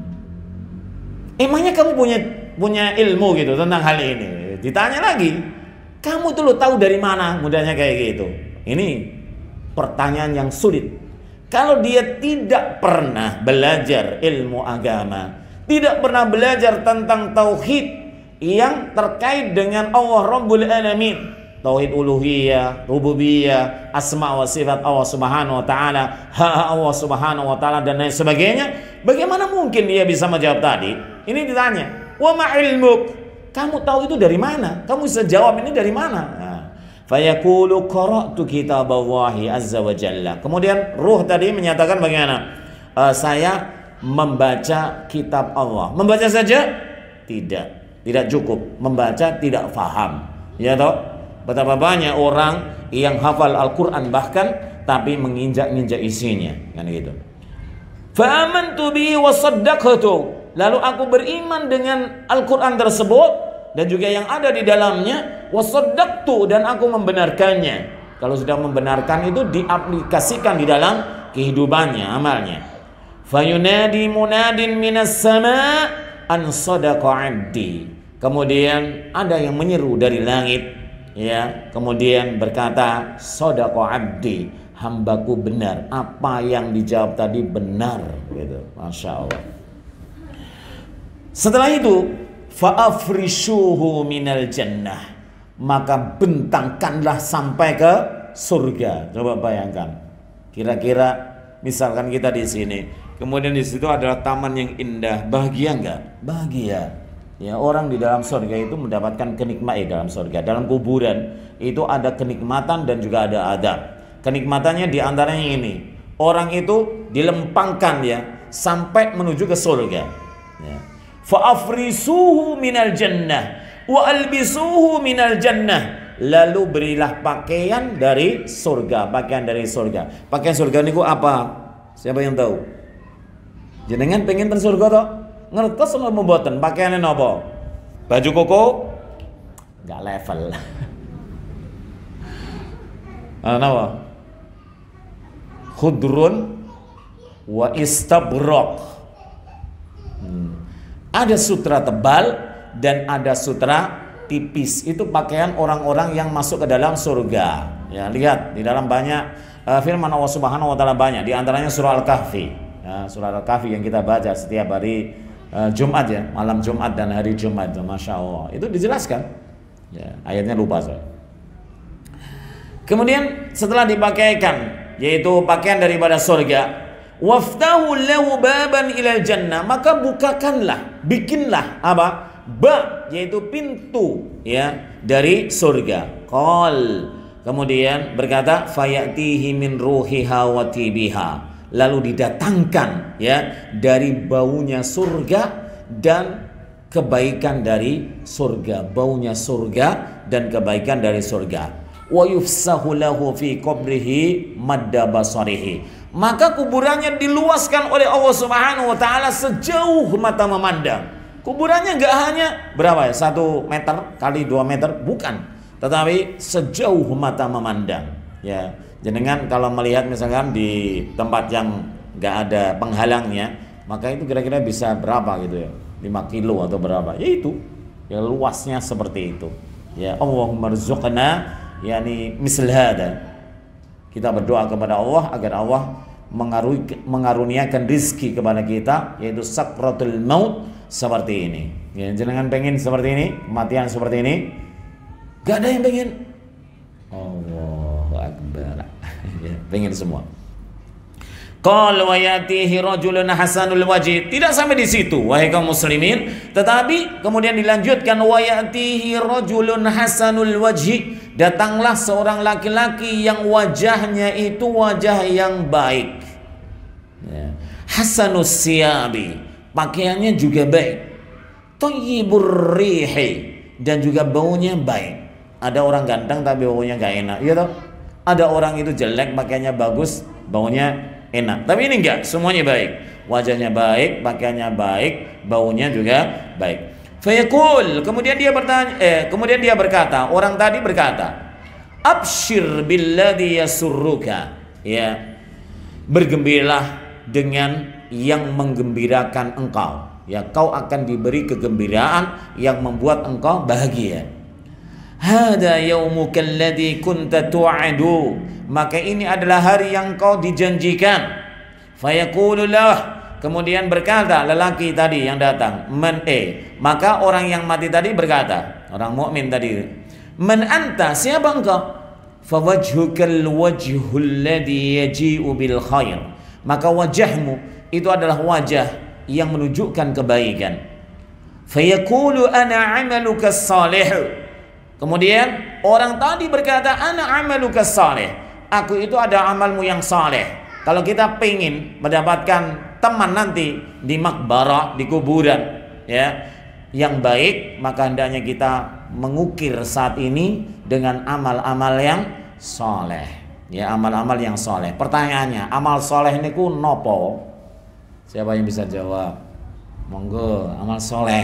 Emangnya kamu punya punya ilmu gitu tentang hal ini? Ditanya lagi, kamu tuh lo tahu dari mana? Mudahnya kayak gitu. Ini pertanyaan yang sulit. Kalau dia tidak pernah belajar ilmu agama, tidak pernah belajar tentang tauhid yang terkait dengan Allah Rabbul Alamin, tauhid uluhiyah, rububiyah, asma wa sifat Allah Subhanahu wa taala, hak Allah Subhanahu wa taala dan lain sebagainya, bagaimana mungkin dia bisa menjawab tadi? Ini ditanya, "Wa ma ilmuk?" Kamu tahu itu dari mana? Kamu bisa jawab ini dari mana? Nah, fayaqulu qara'tu kitaballahi azza wa jalla. Kemudian ruh tadi menyatakan bagaimana? E, saya membaca kitab Allah. Membaca saja? Tidak. Tidak cukup. Membaca tidak faham. Ya toh? Betapa banyak orang yang hafal Al-Qur'an bahkan tapi menginjak-injak isinya, kan gitu. Fa amantu bihi wa saddaqtu. Lalu aku beriman dengan Al-Quran tersebut dan juga yang ada di dalamnya, wasaddaqtu, dan aku membenarkannya. Kalau sudah membenarkan itu diaplikasikan di dalam kehidupannya, amalnya. Fayunadi munadin minas sama an sadaqa abdi. Kemudian ada yang menyeru dari langit, ya, kemudian berkata, sadaqa abdi, hambaku benar, apa yang dijawab tadi benar, gitu. Masya Allah. Setelah itu, fa'afrishuhu minal jannah, maka bentangkanlah sampai ke surga. Coba bayangkan, kira-kira misalkan kita di sini, kemudian di situ adalah taman yang indah, bahagia enggak? Bahagia. Ya, orang di dalam surga itu mendapatkan kenikmatan dalam surga. Dalam kuburan itu ada kenikmatan dan juga ada adab. Kenikmatannya diantaranya ini, orang itu dilempangkan ya sampai menuju ke surga. Ya. Fa'afrisuhu minal jannah wa albisuhu minal jannah, lalu berilah pakaian dari surga, pakaian dari surga. Pakaian surga niku apa? Siapa yang tahu? Jenengan pengen ten surga toh? Ngertos sama membuatan pakaiannya apa? Baju koko? Enggak level. Apa? Khudrun wa istabraq. Hmm. Ada sutra tebal dan ada sutra tipis. Itu pakaian orang-orang yang masuk ke dalam surga. Ya, lihat di dalam banyak uh, firman Allah Subhanahu wa taala banyak. Di antaranya surah Al-Kahfi. Ya, surah Al-Kahfi yang kita baca setiap hari uh, Jumat ya, malam Jumat dan hari Jumat. Masya Allah. Itu dijelaskan. Ya, ayatnya lupa saya. Kemudian setelah dipakaikan, yaitu pakaian daripada surga, waftahu lahu baban ilal jannah, maka bukakanlah, bikinlah apa? Bab, yaitu pintu ya dari surga. Qal, kemudian berkata, fayatihi min ruhiha wa tibiha, lalu didatangkan ya dari baunya surga dan kebaikan dari surga, baunya surga dan kebaikan dari surga. Wa yufsahu lahu fi qabrihi madda basarihi, maka kuburannya diluaskan oleh Allah Subhanahu wa taala sejauh mata memandang. Kuburannya enggak hanya berapa ya? Satu meter kali dua meter, bukan, tetapi sejauh mata memandang. Ya, jenengan kalau melihat misalkan di tempat yang enggak ada penghalangnya, maka itu kira-kira bisa berapa gitu ya? lima kilo atau berapa? Ya itu, ya luasnya seperti itu. Ya, Allahumma rzuqna yani misl hada. Kita berdoa kepada Allah agar Allah mengaruniakan rizki kepada kita, yaitu sakratul maut seperti ini. Ya, jangan pengen seperti ini, kematian seperti ini. Gak ada yang pengen. Allahu Akbar. Ya, pengen semua. Qal wa yatihi rajulun hasanul wajhi. Tidak sampai di situ wahai kaum muslimin, tetapi kemudian dilanjutkan wa yatihi rajulun hasanul wajhi. Datanglah seorang laki-laki yang wajahnya itu wajah yang baik. Ya. Hasanus siyabi, pakaiannya juga baik. Thayyibur rihi, dan juga baunya baik. Ada orang ganteng tapi baunya gak enak, iya toh? Ada orang itu jelek pakaiannya bagus, baunya enak. Tapi ini enggak, semuanya baik. Wajahnya baik, pakaiannya baik, baunya juga baik. Fayaqul, kemudian dia bertanya, eh, kemudian dia berkata, orang tadi berkata, abshir billadhi yasurruka, ya, bergembiralah dengan yang menggembirakan engkau, ya, kau akan diberi kegembiraan yang membuat engkau bahagia. Hada yaumuka alladhi kunta tu'adu, maka ini adalah hari yang kau dijanjikan. Fayaqulu lah, kemudian berkata lelaki tadi yang datang, man eh, maka orang yang mati tadi berkata, orang mukmin tadi, man anta, siapa engkau? Fawajhukal wajhul ladhi yaji'u bil khair, maka wajahmu itu adalah wajah yang menunjukkan kebaikan. Fayaqulu ana amaluka salih, kemudian orang tadi berkata, ana amaluka salih, aku itu ada amalmu yang saleh. Kalau kita pengen mendapatkan teman nanti di makbarah, di kuburan, ya, yang baik, maka hendaknya kita mengukir saat ini dengan amal-amal yang soleh, ya, amal-amal yang soleh. Pertanyaannya, amal soleh ini ku nopo? Siapa yang bisa jawab? Monggo, amal soleh.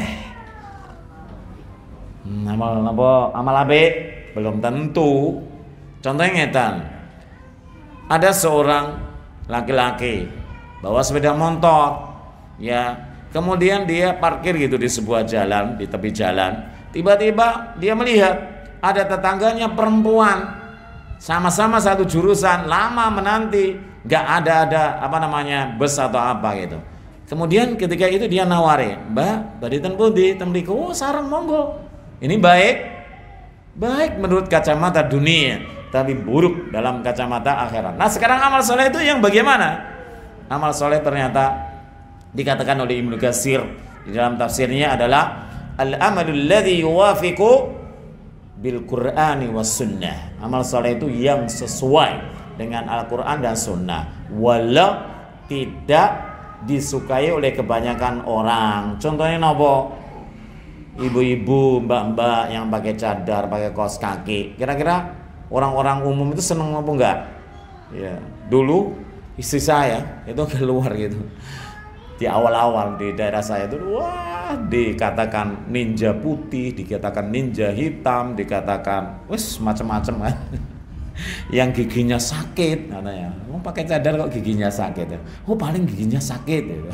Hmm, amal nopo? Amal abe? Belum tentu. Contohnya ngetan, ada seorang laki-laki bawa sepeda motor, ya, kemudian dia parkir gitu di sebuah jalan, di tepi jalan. Tiba-tiba dia melihat ada tetangganya perempuan, sama-sama satu jurusan, lama menanti, nggak ada ada apa namanya bus atau apa gitu. Kemudian ketika itu dia nawari, mbak, tadi tempundi, tembiku, oh sarang monggo. Ini baik, baik menurut kacamata dunia, tapi buruk dalam kacamata akhirat. Nah sekarang amal soleh itu yang bagaimana? Amal soleh ternyata dikatakan oleh Ibnu Katsir di dalam tafsirnya adalah al-amalul ladzi yuwafiqu bil Qur'ani was sunnah. Amal soleh itu yang sesuai dengan Al-Quran dan Sunnah, walau tidak disukai oleh kebanyakan orang. Contohnya nopo? Ibu-ibu, mbak-mbak yang pakai cadar, pakai kaos kaki. Kira-kira orang-orang umum itu seneng apa enggak? Ya, dulu istri saya itu keluar gitu di awal-awal di daerah saya itu, wah, dikatakan ninja putih, dikatakan ninja hitam, dikatakan wes macam-macam kan. Yang giginya sakit katanya, mau pakai cadar kok giginya sakit ya? Oh paling giginya sakit gitu.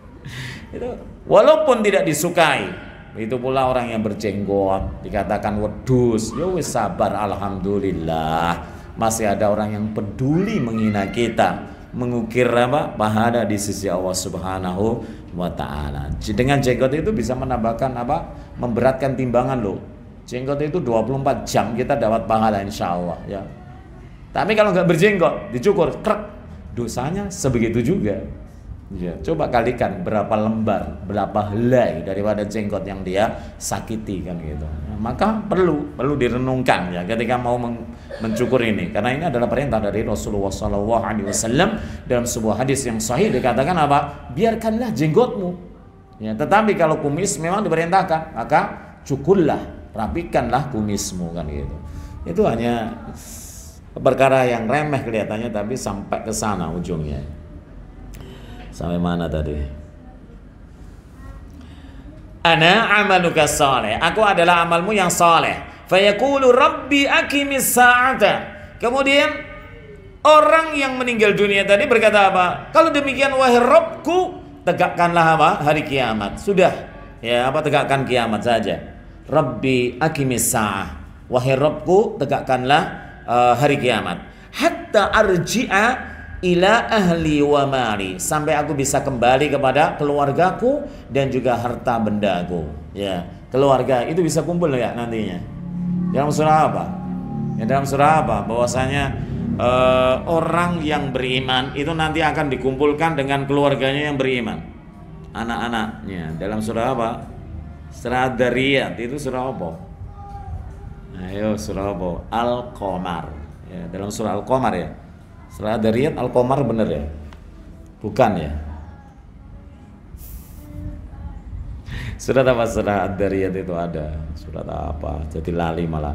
Itu walaupun tidak disukai. Itu pula orang yang berjenggot dikatakan wedus, ya wis sabar, alhamdulillah masih ada orang yang peduli menghina kita, mengukir apa pahala di sisi Allah Subhanahu wa taala. Dengan jenggot itu bisa menambahkan apa? Memberatkan timbangan loh. Jenggot itu dua puluh empat jam kita dapat pahala insya Allah ya. Tapi kalau nggak berjenggot, dicukur, krek, dosanya sebegitu juga. Ya, coba kalikan berapa lembar, berapa helai daripada jenggot yang dia sakiti kan gitu. Nah, maka perlu perlu direnungkan ya ketika mau mencukur ini, karena ini adalah perintah dari Rasulullah shallallahu alaihi wasallam dalam sebuah hadis yang sahih dikatakan apa? Biarkanlah jenggotmu. Ya, tetapi kalau kumis memang diperintahkan, maka cukurlah, rapikanlah kumismu kan gitu. Itu hanya perkara yang remeh kelihatannya, tapi sampai ke sana ujungnya. Sampai mana tadi? Ana amaluka saleh, aku adalah amalmu yang saleh. Fayaqulu rabbi aqimis sa'ata. Kemudian orang yang meninggal dunia tadi berkata apa? Kalau demikian wahai Rabbku, tegakkanlah apa? Hari kiamat. Sudah, ya apa tegakkan kiamat saja. Rabbi aqimis sa'ah. Wahai Rabbku, tegakkanlah uh, hari kiamat. Hatta arji'a ila ahli wa mali, sampai aku bisa kembali kepada keluargaku dan juga harta bendaku. Ya, keluarga itu bisa kumpul ya nantinya. Dalam surah apa? Ya dalam surah apa? Bahwasanya uh, orang yang beriman itu nanti akan dikumpulkan dengan keluarganya yang beriman, anak-anaknya. Dalam surah apa? Surah Ad-Dariyat. Itu surah apa? Ayo, surah apa? Al-Qamar. Ya, dalam surah Al-Qamar ya. Surah Ad-Dariyat Al-Qamar bener ya? Bukan ya? Surat apa surah Ad-Dariyat itu ada? Surat apa? Jadi lali malah.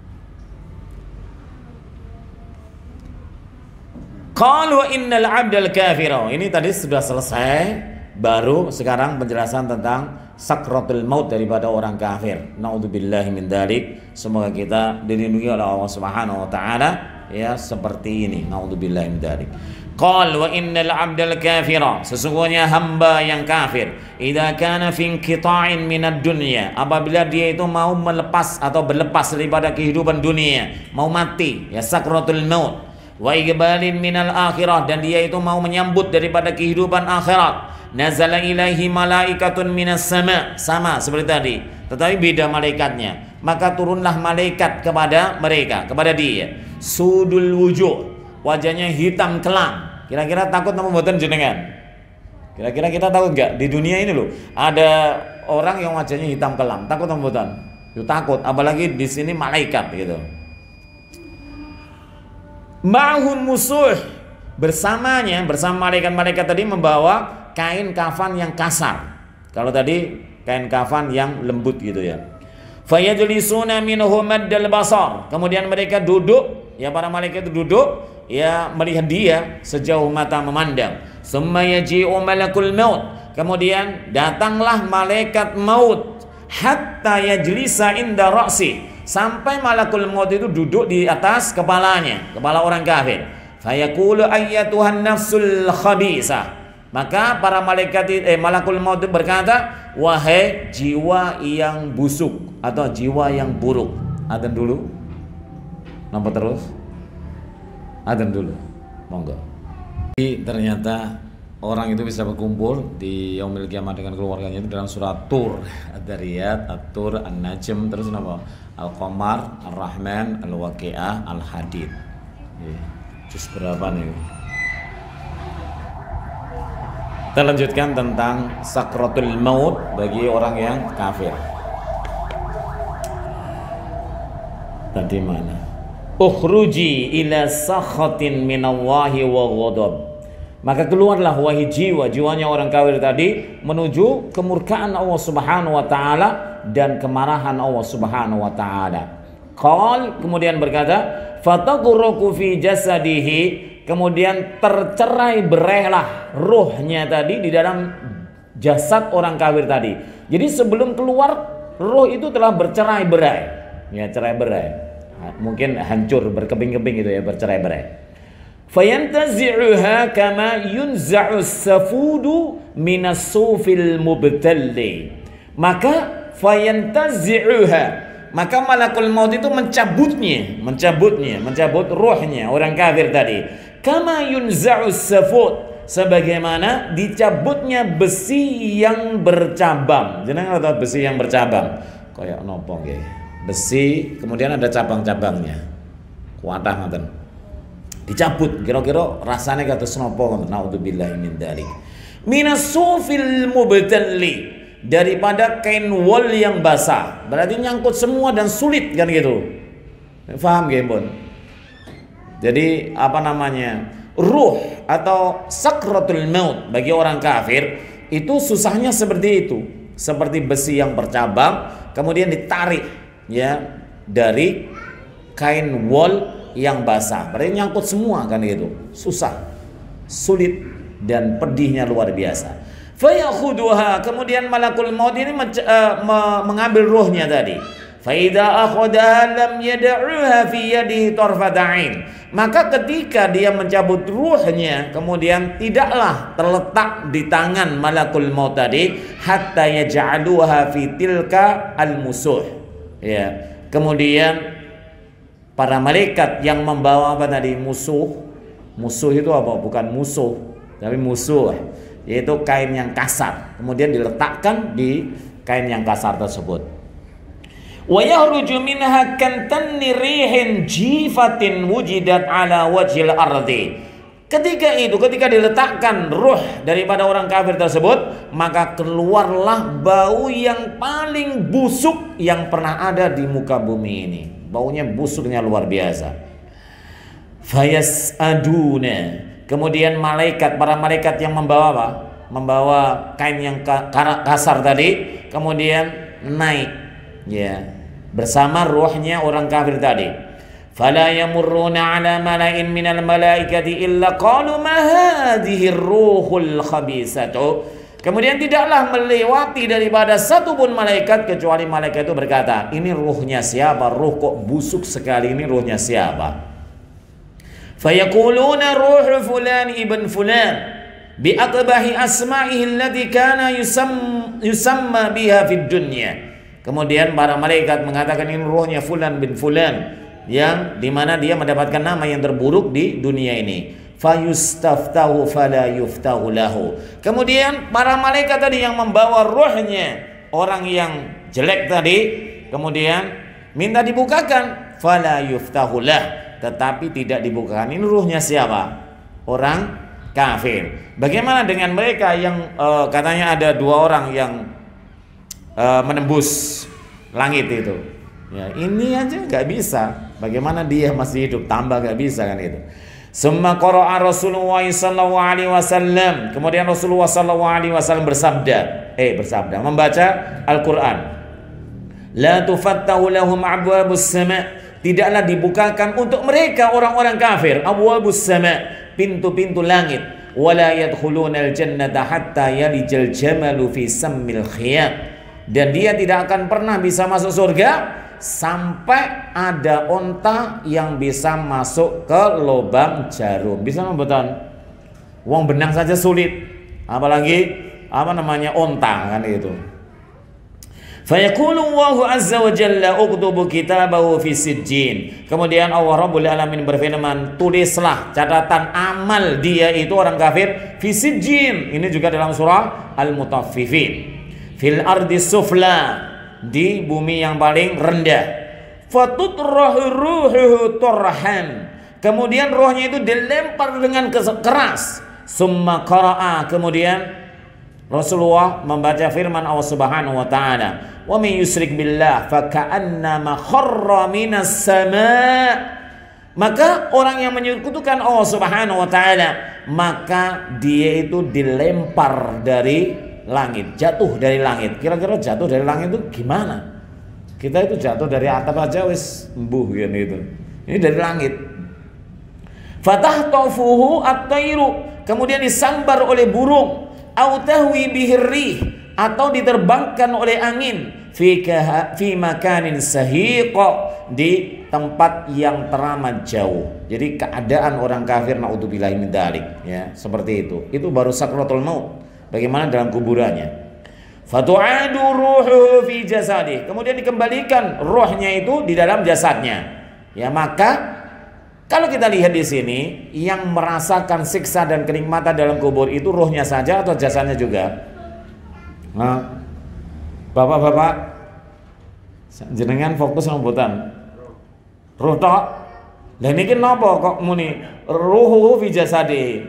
Qalu innal 'abdal kafira. Ini tadi sudah selesai, baru sekarang penjelasan tentang sakratul maut daripada orang kafir. Naudzubillahi min dzalik. Semoga kita dilindungi oleh Allah Subhanahu wa taala ya seperti ini. Naudzubillahi min dzalik. Qal wa innal 'abdal kafira, sesungguhnya hamba yang kafir, idza kana fi inqita'in minad dunya, apabila dia itu mau melepas atau berlepas daripada kehidupan dunia, mau mati ya sakratul maut, wa iqbalin minal akhirah, dan dia itu mau menyambut daripada kehidupan akhirat, nazala ilaihi malaikatun minas sama, sama seperti tadi tetapi beda malaikatnya, maka turunlah malaikat kepada mereka, kepada dia, sudul wujuh, wajahnya hitam kelam. Kira-kira takut nama buatan jenengan? Kira-kira kita takut nggak? Di dunia ini loh ada orang yang wajahnya hitam kelam, takut nama buatan? Yuk takut, apalagi di sini malaikat gitu. Ma'hum musuh, bersamanya, bersama malaikat-malaikat tadi membawa kain kafan yang kasar. Kalau tadi kain kafan yang lembut gitu ya. Fayajlisuna minhu maddal basar, kemudian mereka duduk, ya para malaikat itu duduk ya melihat dia sejauh mata memandang. Summa yaji'u malakul maut, kemudian datanglah malaikat maut, hatta yajlisa inda ra'si, sampai malakul maut itu duduk di atas kepalanya, kepala orang kafir. Fayaqulu ayyatuhan nafsul khabisah, maka para malaikat eh, malakul maut itu berkata, wahai jiwa yang busuk atau jiwa yang buruk. Adzan dulu. Nampak terus? Adzan dulu, monggo. Jadi ternyata orang itu bisa berkumpul di yaumil kiamah dengan keluarganya itu dalam surat Tur, Ad-Dariyat, At-Tur, An-Najm, terus apa? Al-Qamar, Ar-Rahman, Al-Waqi'ah, Al-Hadid. Juz berapa nih? Kita lanjutkan tentang sakratul maut bagi orang yang kafir. Tadi mana? Ukhruji ila sakhatin minallahi wa ghadab, maka keluarlah wahai jiwa, jiwanya orang kafir tadi, menuju kemurkaan Allah Subhanahu wa taala dan kemarahan Allah Subhanahu wa taala. Qal, kemudian berkata, fataqruku fi jasadihi, kemudian tercerai berehlah ruhnya tadi di dalam jasad orang kafir tadi. Jadi sebelum keluar, ruh itu telah bercerai berai, ya cerai berai. Mungkin hancur, berkeping-keping gitu ya, bercerai-berai. Fayantazi'uha kama yunza'u safudu minas sufil mubtalli, maka fayantazi'uha, maka malakul maut itu mencabutnya, mencabutnya, mencabut ruhnya orang kafir tadi. Kama yunza'u safud, sebagaimana dicabutnya besi yang bercabang. Jenengan tahu besi yang bercabang? Kayak nopo nggih? Besi kemudian ada cabang-cabangnya, kuatah ngoten, dicabut kira-kira rasanya kata senopo ngoten. Naudzubillahi min dzalik. Minas sufil mubtalli, daripada kain wol yang basah, berarti nyangkut semua dan sulit kan gitu. Paham nggih, Bun? Jadi apa namanya, ruh atau sakratul maut bagi orang kafir itu susahnya seperti itu, seperti besi yang bercabang kemudian ditarik ya dari kain wol yang basah, berarti nyangkut semua kan gitu, susah, sulit dan pedihnya luar biasa. Fayakhuduha, kemudian malakul maut ini uh, mengambil ruhnya tadi. Faida akhadaha lam yad'uha fi yadihi tarfata'in, maka ketika dia mencabut ruhnya kemudian tidaklah terletak di tangan malakul maut tadi, hatta yaj'aluha fi tilka al-musuh. Ya, kemudian para malaikat yang membawa apa tadi, musuh, musuh itu apa? Bukan musuh, tapi musuh, yaitu kain yang kasar, kemudian diletakkan di kain yang kasar tersebut. Wa yakhruju minha kantanni rihin jifatin wujidat ala wajhil ardi. Ketika itu, ketika diletakkan ruh daripada orang kafir tersebut, maka keluarlah bau yang paling busuk yang pernah ada di muka bumi ini. Baunya busuknya luar biasa. Fayas'aduna. Kemudian malaikat, para malaikat yang membawa apa? Membawa kain yang kasar tadi, kemudian naik, ya, bersama ruhnya orang kafir tadi. Fala yamurruna ala mala'in minal malaikati illa qalu ma hadhihi ar-ruhul khabisatu. Kemudian tidaklah melewati daripada satu pun malaikat kecuali malaikat itu berkata, ini ruhnya siapa? Ruh kok busuk sekali, ini ruhnya siapa? Fayaquluna ruhu fulan ibn fulan bi aqbahi asma'ihi allati kana yusam, yusamma biha fid dunya. Kemudian para malaikat mengatakan ini ruhnya fulan bin fulan, yang dimana dia mendapatkan nama yang terburuk di dunia ini. Fayustaftahu fala yuftahu lahu. Kemudian para malaikat tadi yang membawa ruhnya orang yang jelek tadi, kemudian minta dibukakan, fala yuftahu lah, tetapi tidak dibukakan. Ini ruhnya siapa? Orang kafir. Bagaimana dengan mereka yang uh, katanya ada dua orang yang uh, menembus langit itu? Ya, ini aja nggak bisa. Bagaimana dia masih hidup, tambah nggak bisa kan itu. Summa qara'a Rasulullah sallallahu alaihi wasallam. Kemudian Rasulullah sallallahu alaihi wasallam bersabda, eh bersabda, membaca Al-Qur'an. La tufattahu lahum abwabus sama'. Tidaklah dibukakan untuk mereka orang-orang kafir abwabus sama', pintu-pintu langit. Wala yadkhulunal jannata hatta yalijal jamalu fi sammil khiyat. Dan dia tidak akan pernah bisa masuk surga sampai ada onta yang bisa masuk ke lubang jarum. Bisa membeton. Wong benang saja sulit, apalagi apa namanya onta kan itu. Fayaqulu Allahu azza wa jalla uktubu kitabahu fi sijjin. Kemudian Allah Rabbul Alamin berfirman, tulislah catatan amal dia itu orang kafir fi sijjin. Ini juga dalam surah Al-Mutaffifin. Fil ardi sufla, di bumi yang paling rendah. Fatutrahu ruhuhu turhan. Kemudian rohnya itu dilempar dengan keras. Summa qara'a. Kemudian Rasulullah membaca firman Allah Subhanahu wa taala, "Wa may yusyrik billah faka'annama kharra minas sama'." Maka orang yang menyekutukan Allah Subhanahu wa taala, maka dia itu dilempar dari langit, jatuh dari langit. Kira-kira jatuh dari langit itu gimana? Kita itu jatuh dari atap aja wis embuh gitu itu. Ini dari langit. Fatahtafuhu at-tairu. Kemudian disambar oleh burung. Au tahwi bihirrih, atau diterbangkan oleh angin. Fi fi makanin sahiqa, di tempat yang teramat jauh. Jadi keadaan orang kafir naudzubillahi min dzalik, ya, seperti itu. Itu baru sakratul maut. Bagaimana dalam kuburannya? Fatu'adu ruhuhu fi jasadih. Kemudian dikembalikan rohnya itu di dalam jasadnya. Ya, maka kalau kita lihat di sini, yang merasakan siksa dan kenikmatan dalam kubur itu rohnya saja atau jasadnya juga? Nah, bapak-bapak, jenengan fokus sambutan. Roh tok. Lah niki napa kok muni ruhuhu fi jasadih?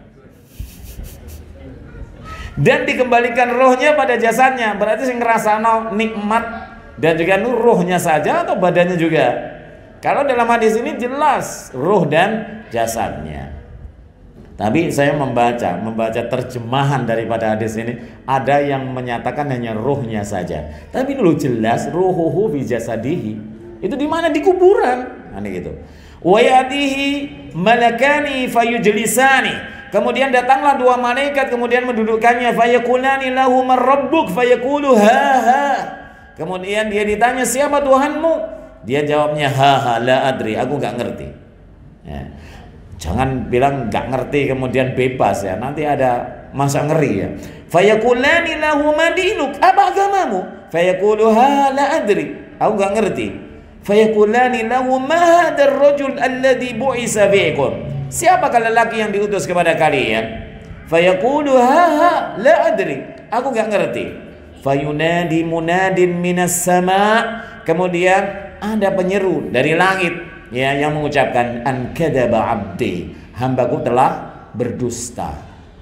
Dan dikembalikan rohnya pada jasadnya, berarti sing ngrasano nikmat dan juga nur rohnya saja atau badannya juga? Kalau dalam hadis ini jelas roh dan jasadnya. Tapi saya membaca membaca terjemahan daripada hadis ini, ada yang menyatakan hanya rohnya saja. Tapi dulu jelas ruhuhu fi jasadihi. Itu di mana? Di kuburan. Aneh gitu. Wa yadihi malakani fayujlisani. Kemudian datanglah dua malaikat, kemudian mendudukkannya. Fayaqulani lahu man rabbuk, fayaqulu ha ha. Kemudian dia ditanya, siapa Tuhanmu? Dia jawabnya, ha ha la adri, aku nggak ngerti. Ya. Jangan bilang nggak ngerti kemudian bebas ya, nanti ada masa ngeri ya. Fayaqulani lahu madinuk, apa agamamu? Fayaqulu ha la adri, aku nggak ngerti. Fayaqulani lahu ma hadzal rajul alladhi bu'isa fiikum. Siapakah lelaki yang diutus kepada kalian? Fayaqulu ha ha la adri, aku enggak ngerti. Fayunadi munadin minas sama'. kemudian ada penyeru dari langit ya yang mengucapkan an kadzaba abdi, hambaku telah berdusta.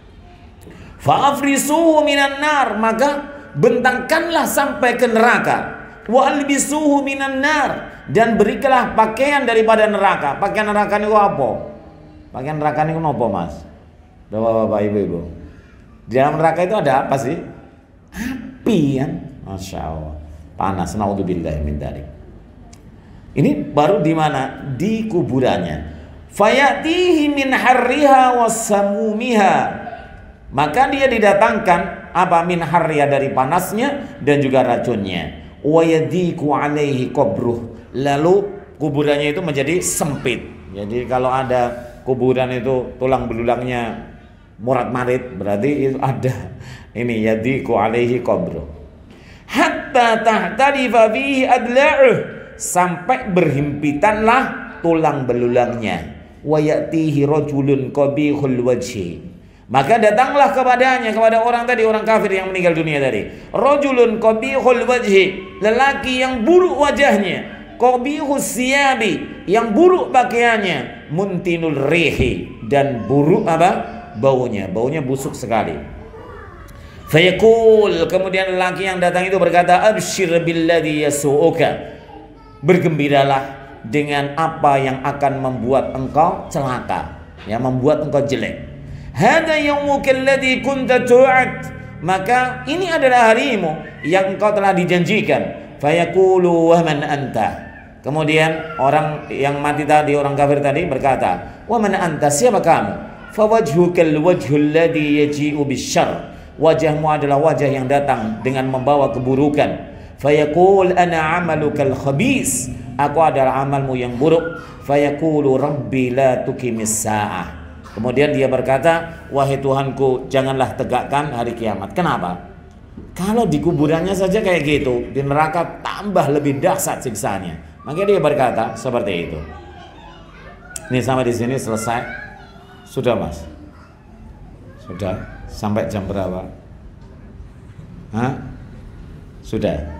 Fa afrisuhu minan nar, maka bentangkanlah sampai ke neraka. Wa albisuhu minan nar, dan berikanlah pakaian daripada neraka. Pakaian neraka itu apa? Pakaian neraka itu apa, Mas? Bapak-bapak, ibu-ibu. Di dalam neraka itu ada apa sih? Api kan? Masya Allah. Panas. Naudzubillah min dzalik. Ini baru di mana? Di kuburannya. Fayatihi min harriha wassamumiha, maka dia didatangkan apa? Min harriha, dari panasnya dan juga racunnya. Wa yadiku alaihi qabruh, lalu kuburannya itu menjadi sempit. Jadi kalau ada kuburan itu tulang belulangnya murat-marit, berarti itu ada ini yadiku alaihi qabruh. Hatta tahtalifa fihi adla'uh, sampai berhimpitanlah tulang belulangnya. Wa ya'tihi rajulun qabihul wajhi, maka datanglah kepadanya, kepada orang tadi, orang kafir yang meninggal dunia tadi, rajulun qabihul wajhi, lelaki yang buruk wajahnya, qabihus siyabi, yang buruk pakaiannya, muntinul rihi, dan buruk apa? Baunya, baunya busuk sekali. Fayaqul, kemudian lelaki yang datang itu berkata, abshir billadhi yasu'uka, bergembiralah dengan apa yang akan membuat engkau celaka, yang membuat engkau jelek. Hada yaumukal ladzi kunta tu'ad, maka ini adalah harimu yang engkau telah dijanjikan. Fayaqulu wa man anta, kemudian orang yang mati tadi, orang kafir tadi berkata, wa man anta, siapa kamu? Fawajhukal wajhul ladzi yaji'u bisyarr, wajahmu adalah wajah yang datang dengan membawa keburukan. Fayaqul ana amalukal khabis, aku adalah amalmu yang buruk. Fayaqulu rabbi la tuqimis sa'ah, kemudian dia berkata, wahai Tuhanku, janganlah tegakkan hari kiamat. Kenapa? Kalau di kuburannya saja kayak gitu, di neraka tambah lebih dahsyat siksanya. Maka dia berkata seperti itu. Ini sampai di sini selesai. Sudah, Mas? Sudah? Sampai jam berapa? Hah? Sudah.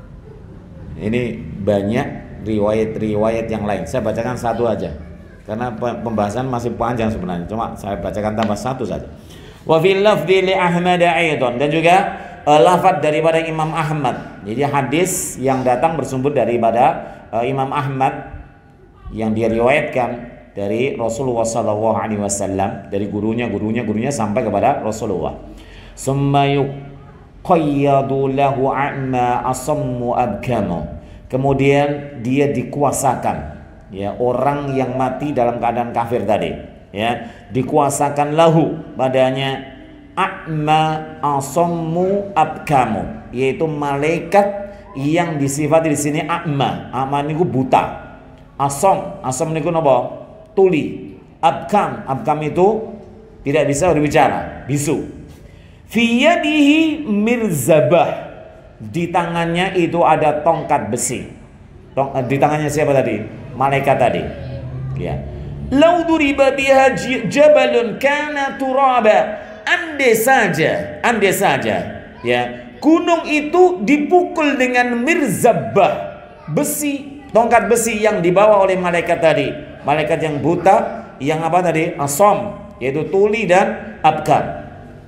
Ini banyak riwayat-riwayat yang lain. Saya bacakan satu aja, karena pembahasan masih panjang sebenarnya. Cuma saya bacakan tambah satu saja. Wa fil lafzi li Ahmad aidan, dan juga uh, lafaz daripada Imam Ahmad. Jadi hadis yang datang bersumber daripada uh, Imam Ahmad yang dia riwayatkan dari Rasulullah sallallahu alaihi wasallam, dari gurunya, gurunya, gurunya sampai kepada Rasulullah. Summa yuqayyadu lahu a'ma asammu abkamu, kemudian dia dikuasakan, ya, orang yang mati dalam keadaan kafir tadi, ya, dikuasakan lahu padanya a'ma asammu abkamu, yaitu malaikat yang disifati di sini a'ma. A'ma niku buta. Asom, asom niku napa? Tuli. Abkam, abkam itu tidak bisa berbicara, bisu. Fi yadihi mirzabah, di tangannya itu ada tongkat besi. Tong, di tangannya siapa tadi? Malaikat tadi. Ya. Lau duriba biha jabalun kana turaba, andai saja, andai saja, ya, gunung itu dipukul dengan mirzabah, besi, tongkat besi yang dibawa oleh malaikat tadi. Malaikat yang buta, yang apa tadi? Asom, yaitu tuli dan abkar.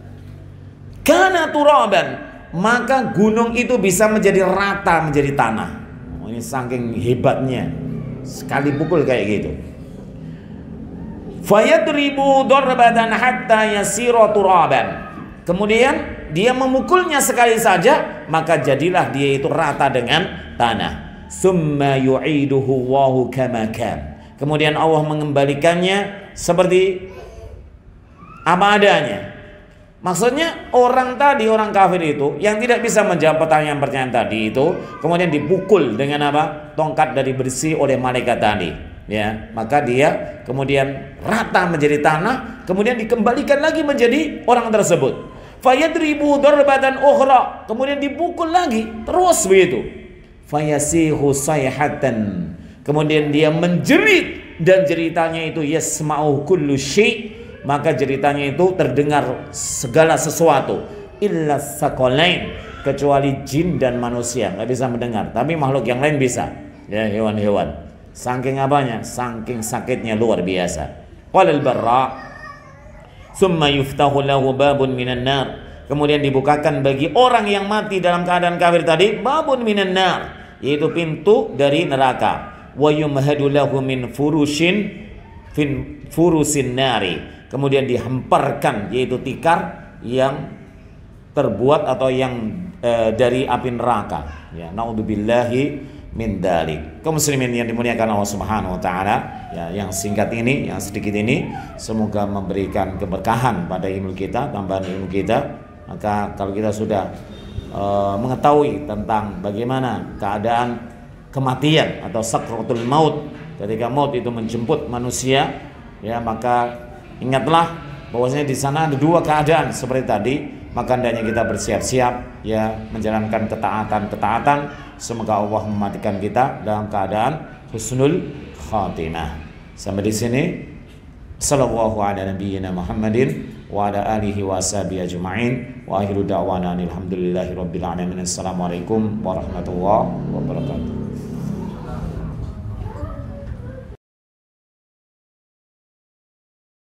Kana turaban, maka gunung itu bisa menjadi rata, menjadi tanah. Oh, ini saking hebatnya, sekali pukul kayak gitu. Fayadribu darbatan hatta yasira turaban, kemudian dia memukulnya sekali saja, maka jadilah dia itu rata dengan tanah. Summa yu'iduhu Allahu kama kan, kemudian Allah mengembalikannya seperti apa adanya. Maksudnya orang tadi, orang kafir itu yang tidak bisa menjawab pertanyaan-pertanyaan tadi itu, kemudian dipukul dengan apa? Tongkat dari besi oleh malaikat tadi, ya, maka dia kemudian rata menjadi tanah, kemudian dikembalikan lagi menjadi orang tersebut. Fayadribu darbatan ukhra, kemudian dipukul lagi, terus begitu. Fayasihu sayhatan, kemudian dia menjerit, dan jeritanya itu yasma'u kullu syai', maka jeritanya itu terdengar segala sesuatu, illa saqalain, kecuali jin dan manusia nggak bisa mendengar, tapi makhluk yang lain bisa, ya, hewan-hewan. Saking apanya? Saking sakitnya luar biasa. Qala al-Barra, "Tsumma yuftahu lahu babun minan nar." Kemudian dibukakan bagi orang yang mati dalam keadaan kafir tadi babun minan nar, yaitu pintu dari neraka. Wa yumhadu lahu min furushin fin furusin nari. Kemudian dihemparkan, yaitu tikar yang terbuat atau yang e, dari api neraka, ya, naudzubillahi min dzalik. Kaum muslimin yang dimuliakan Allah Subhanahu wa taala, ya, yang singkat ini, yang sedikit ini semoga memberikan keberkahan pada ilmu kita, tambahan ilmu kita. Maka kalau kita sudah e, mengetahui tentang bagaimana keadaan kematian atau sakratul maut, ketika maut itu menjemput manusia, ya, maka ingatlah bahwasanya di sana ada dua keadaan seperti tadi. Maka hendaknya kita bersiap-siap, ya, menjalankan ketaatan-ketaatan. Semoga Allah mematikan kita dalam keadaan husnul khatimah. Sampai di sini. Sallallahu ala nabiyyina Muhammadin wa ala alihi wa sahbihi ajma'in. Wa akhiru da'wana alhamdulillahi rabbil alamin. Assalamualaikum warahmatullahi wabarakatuh.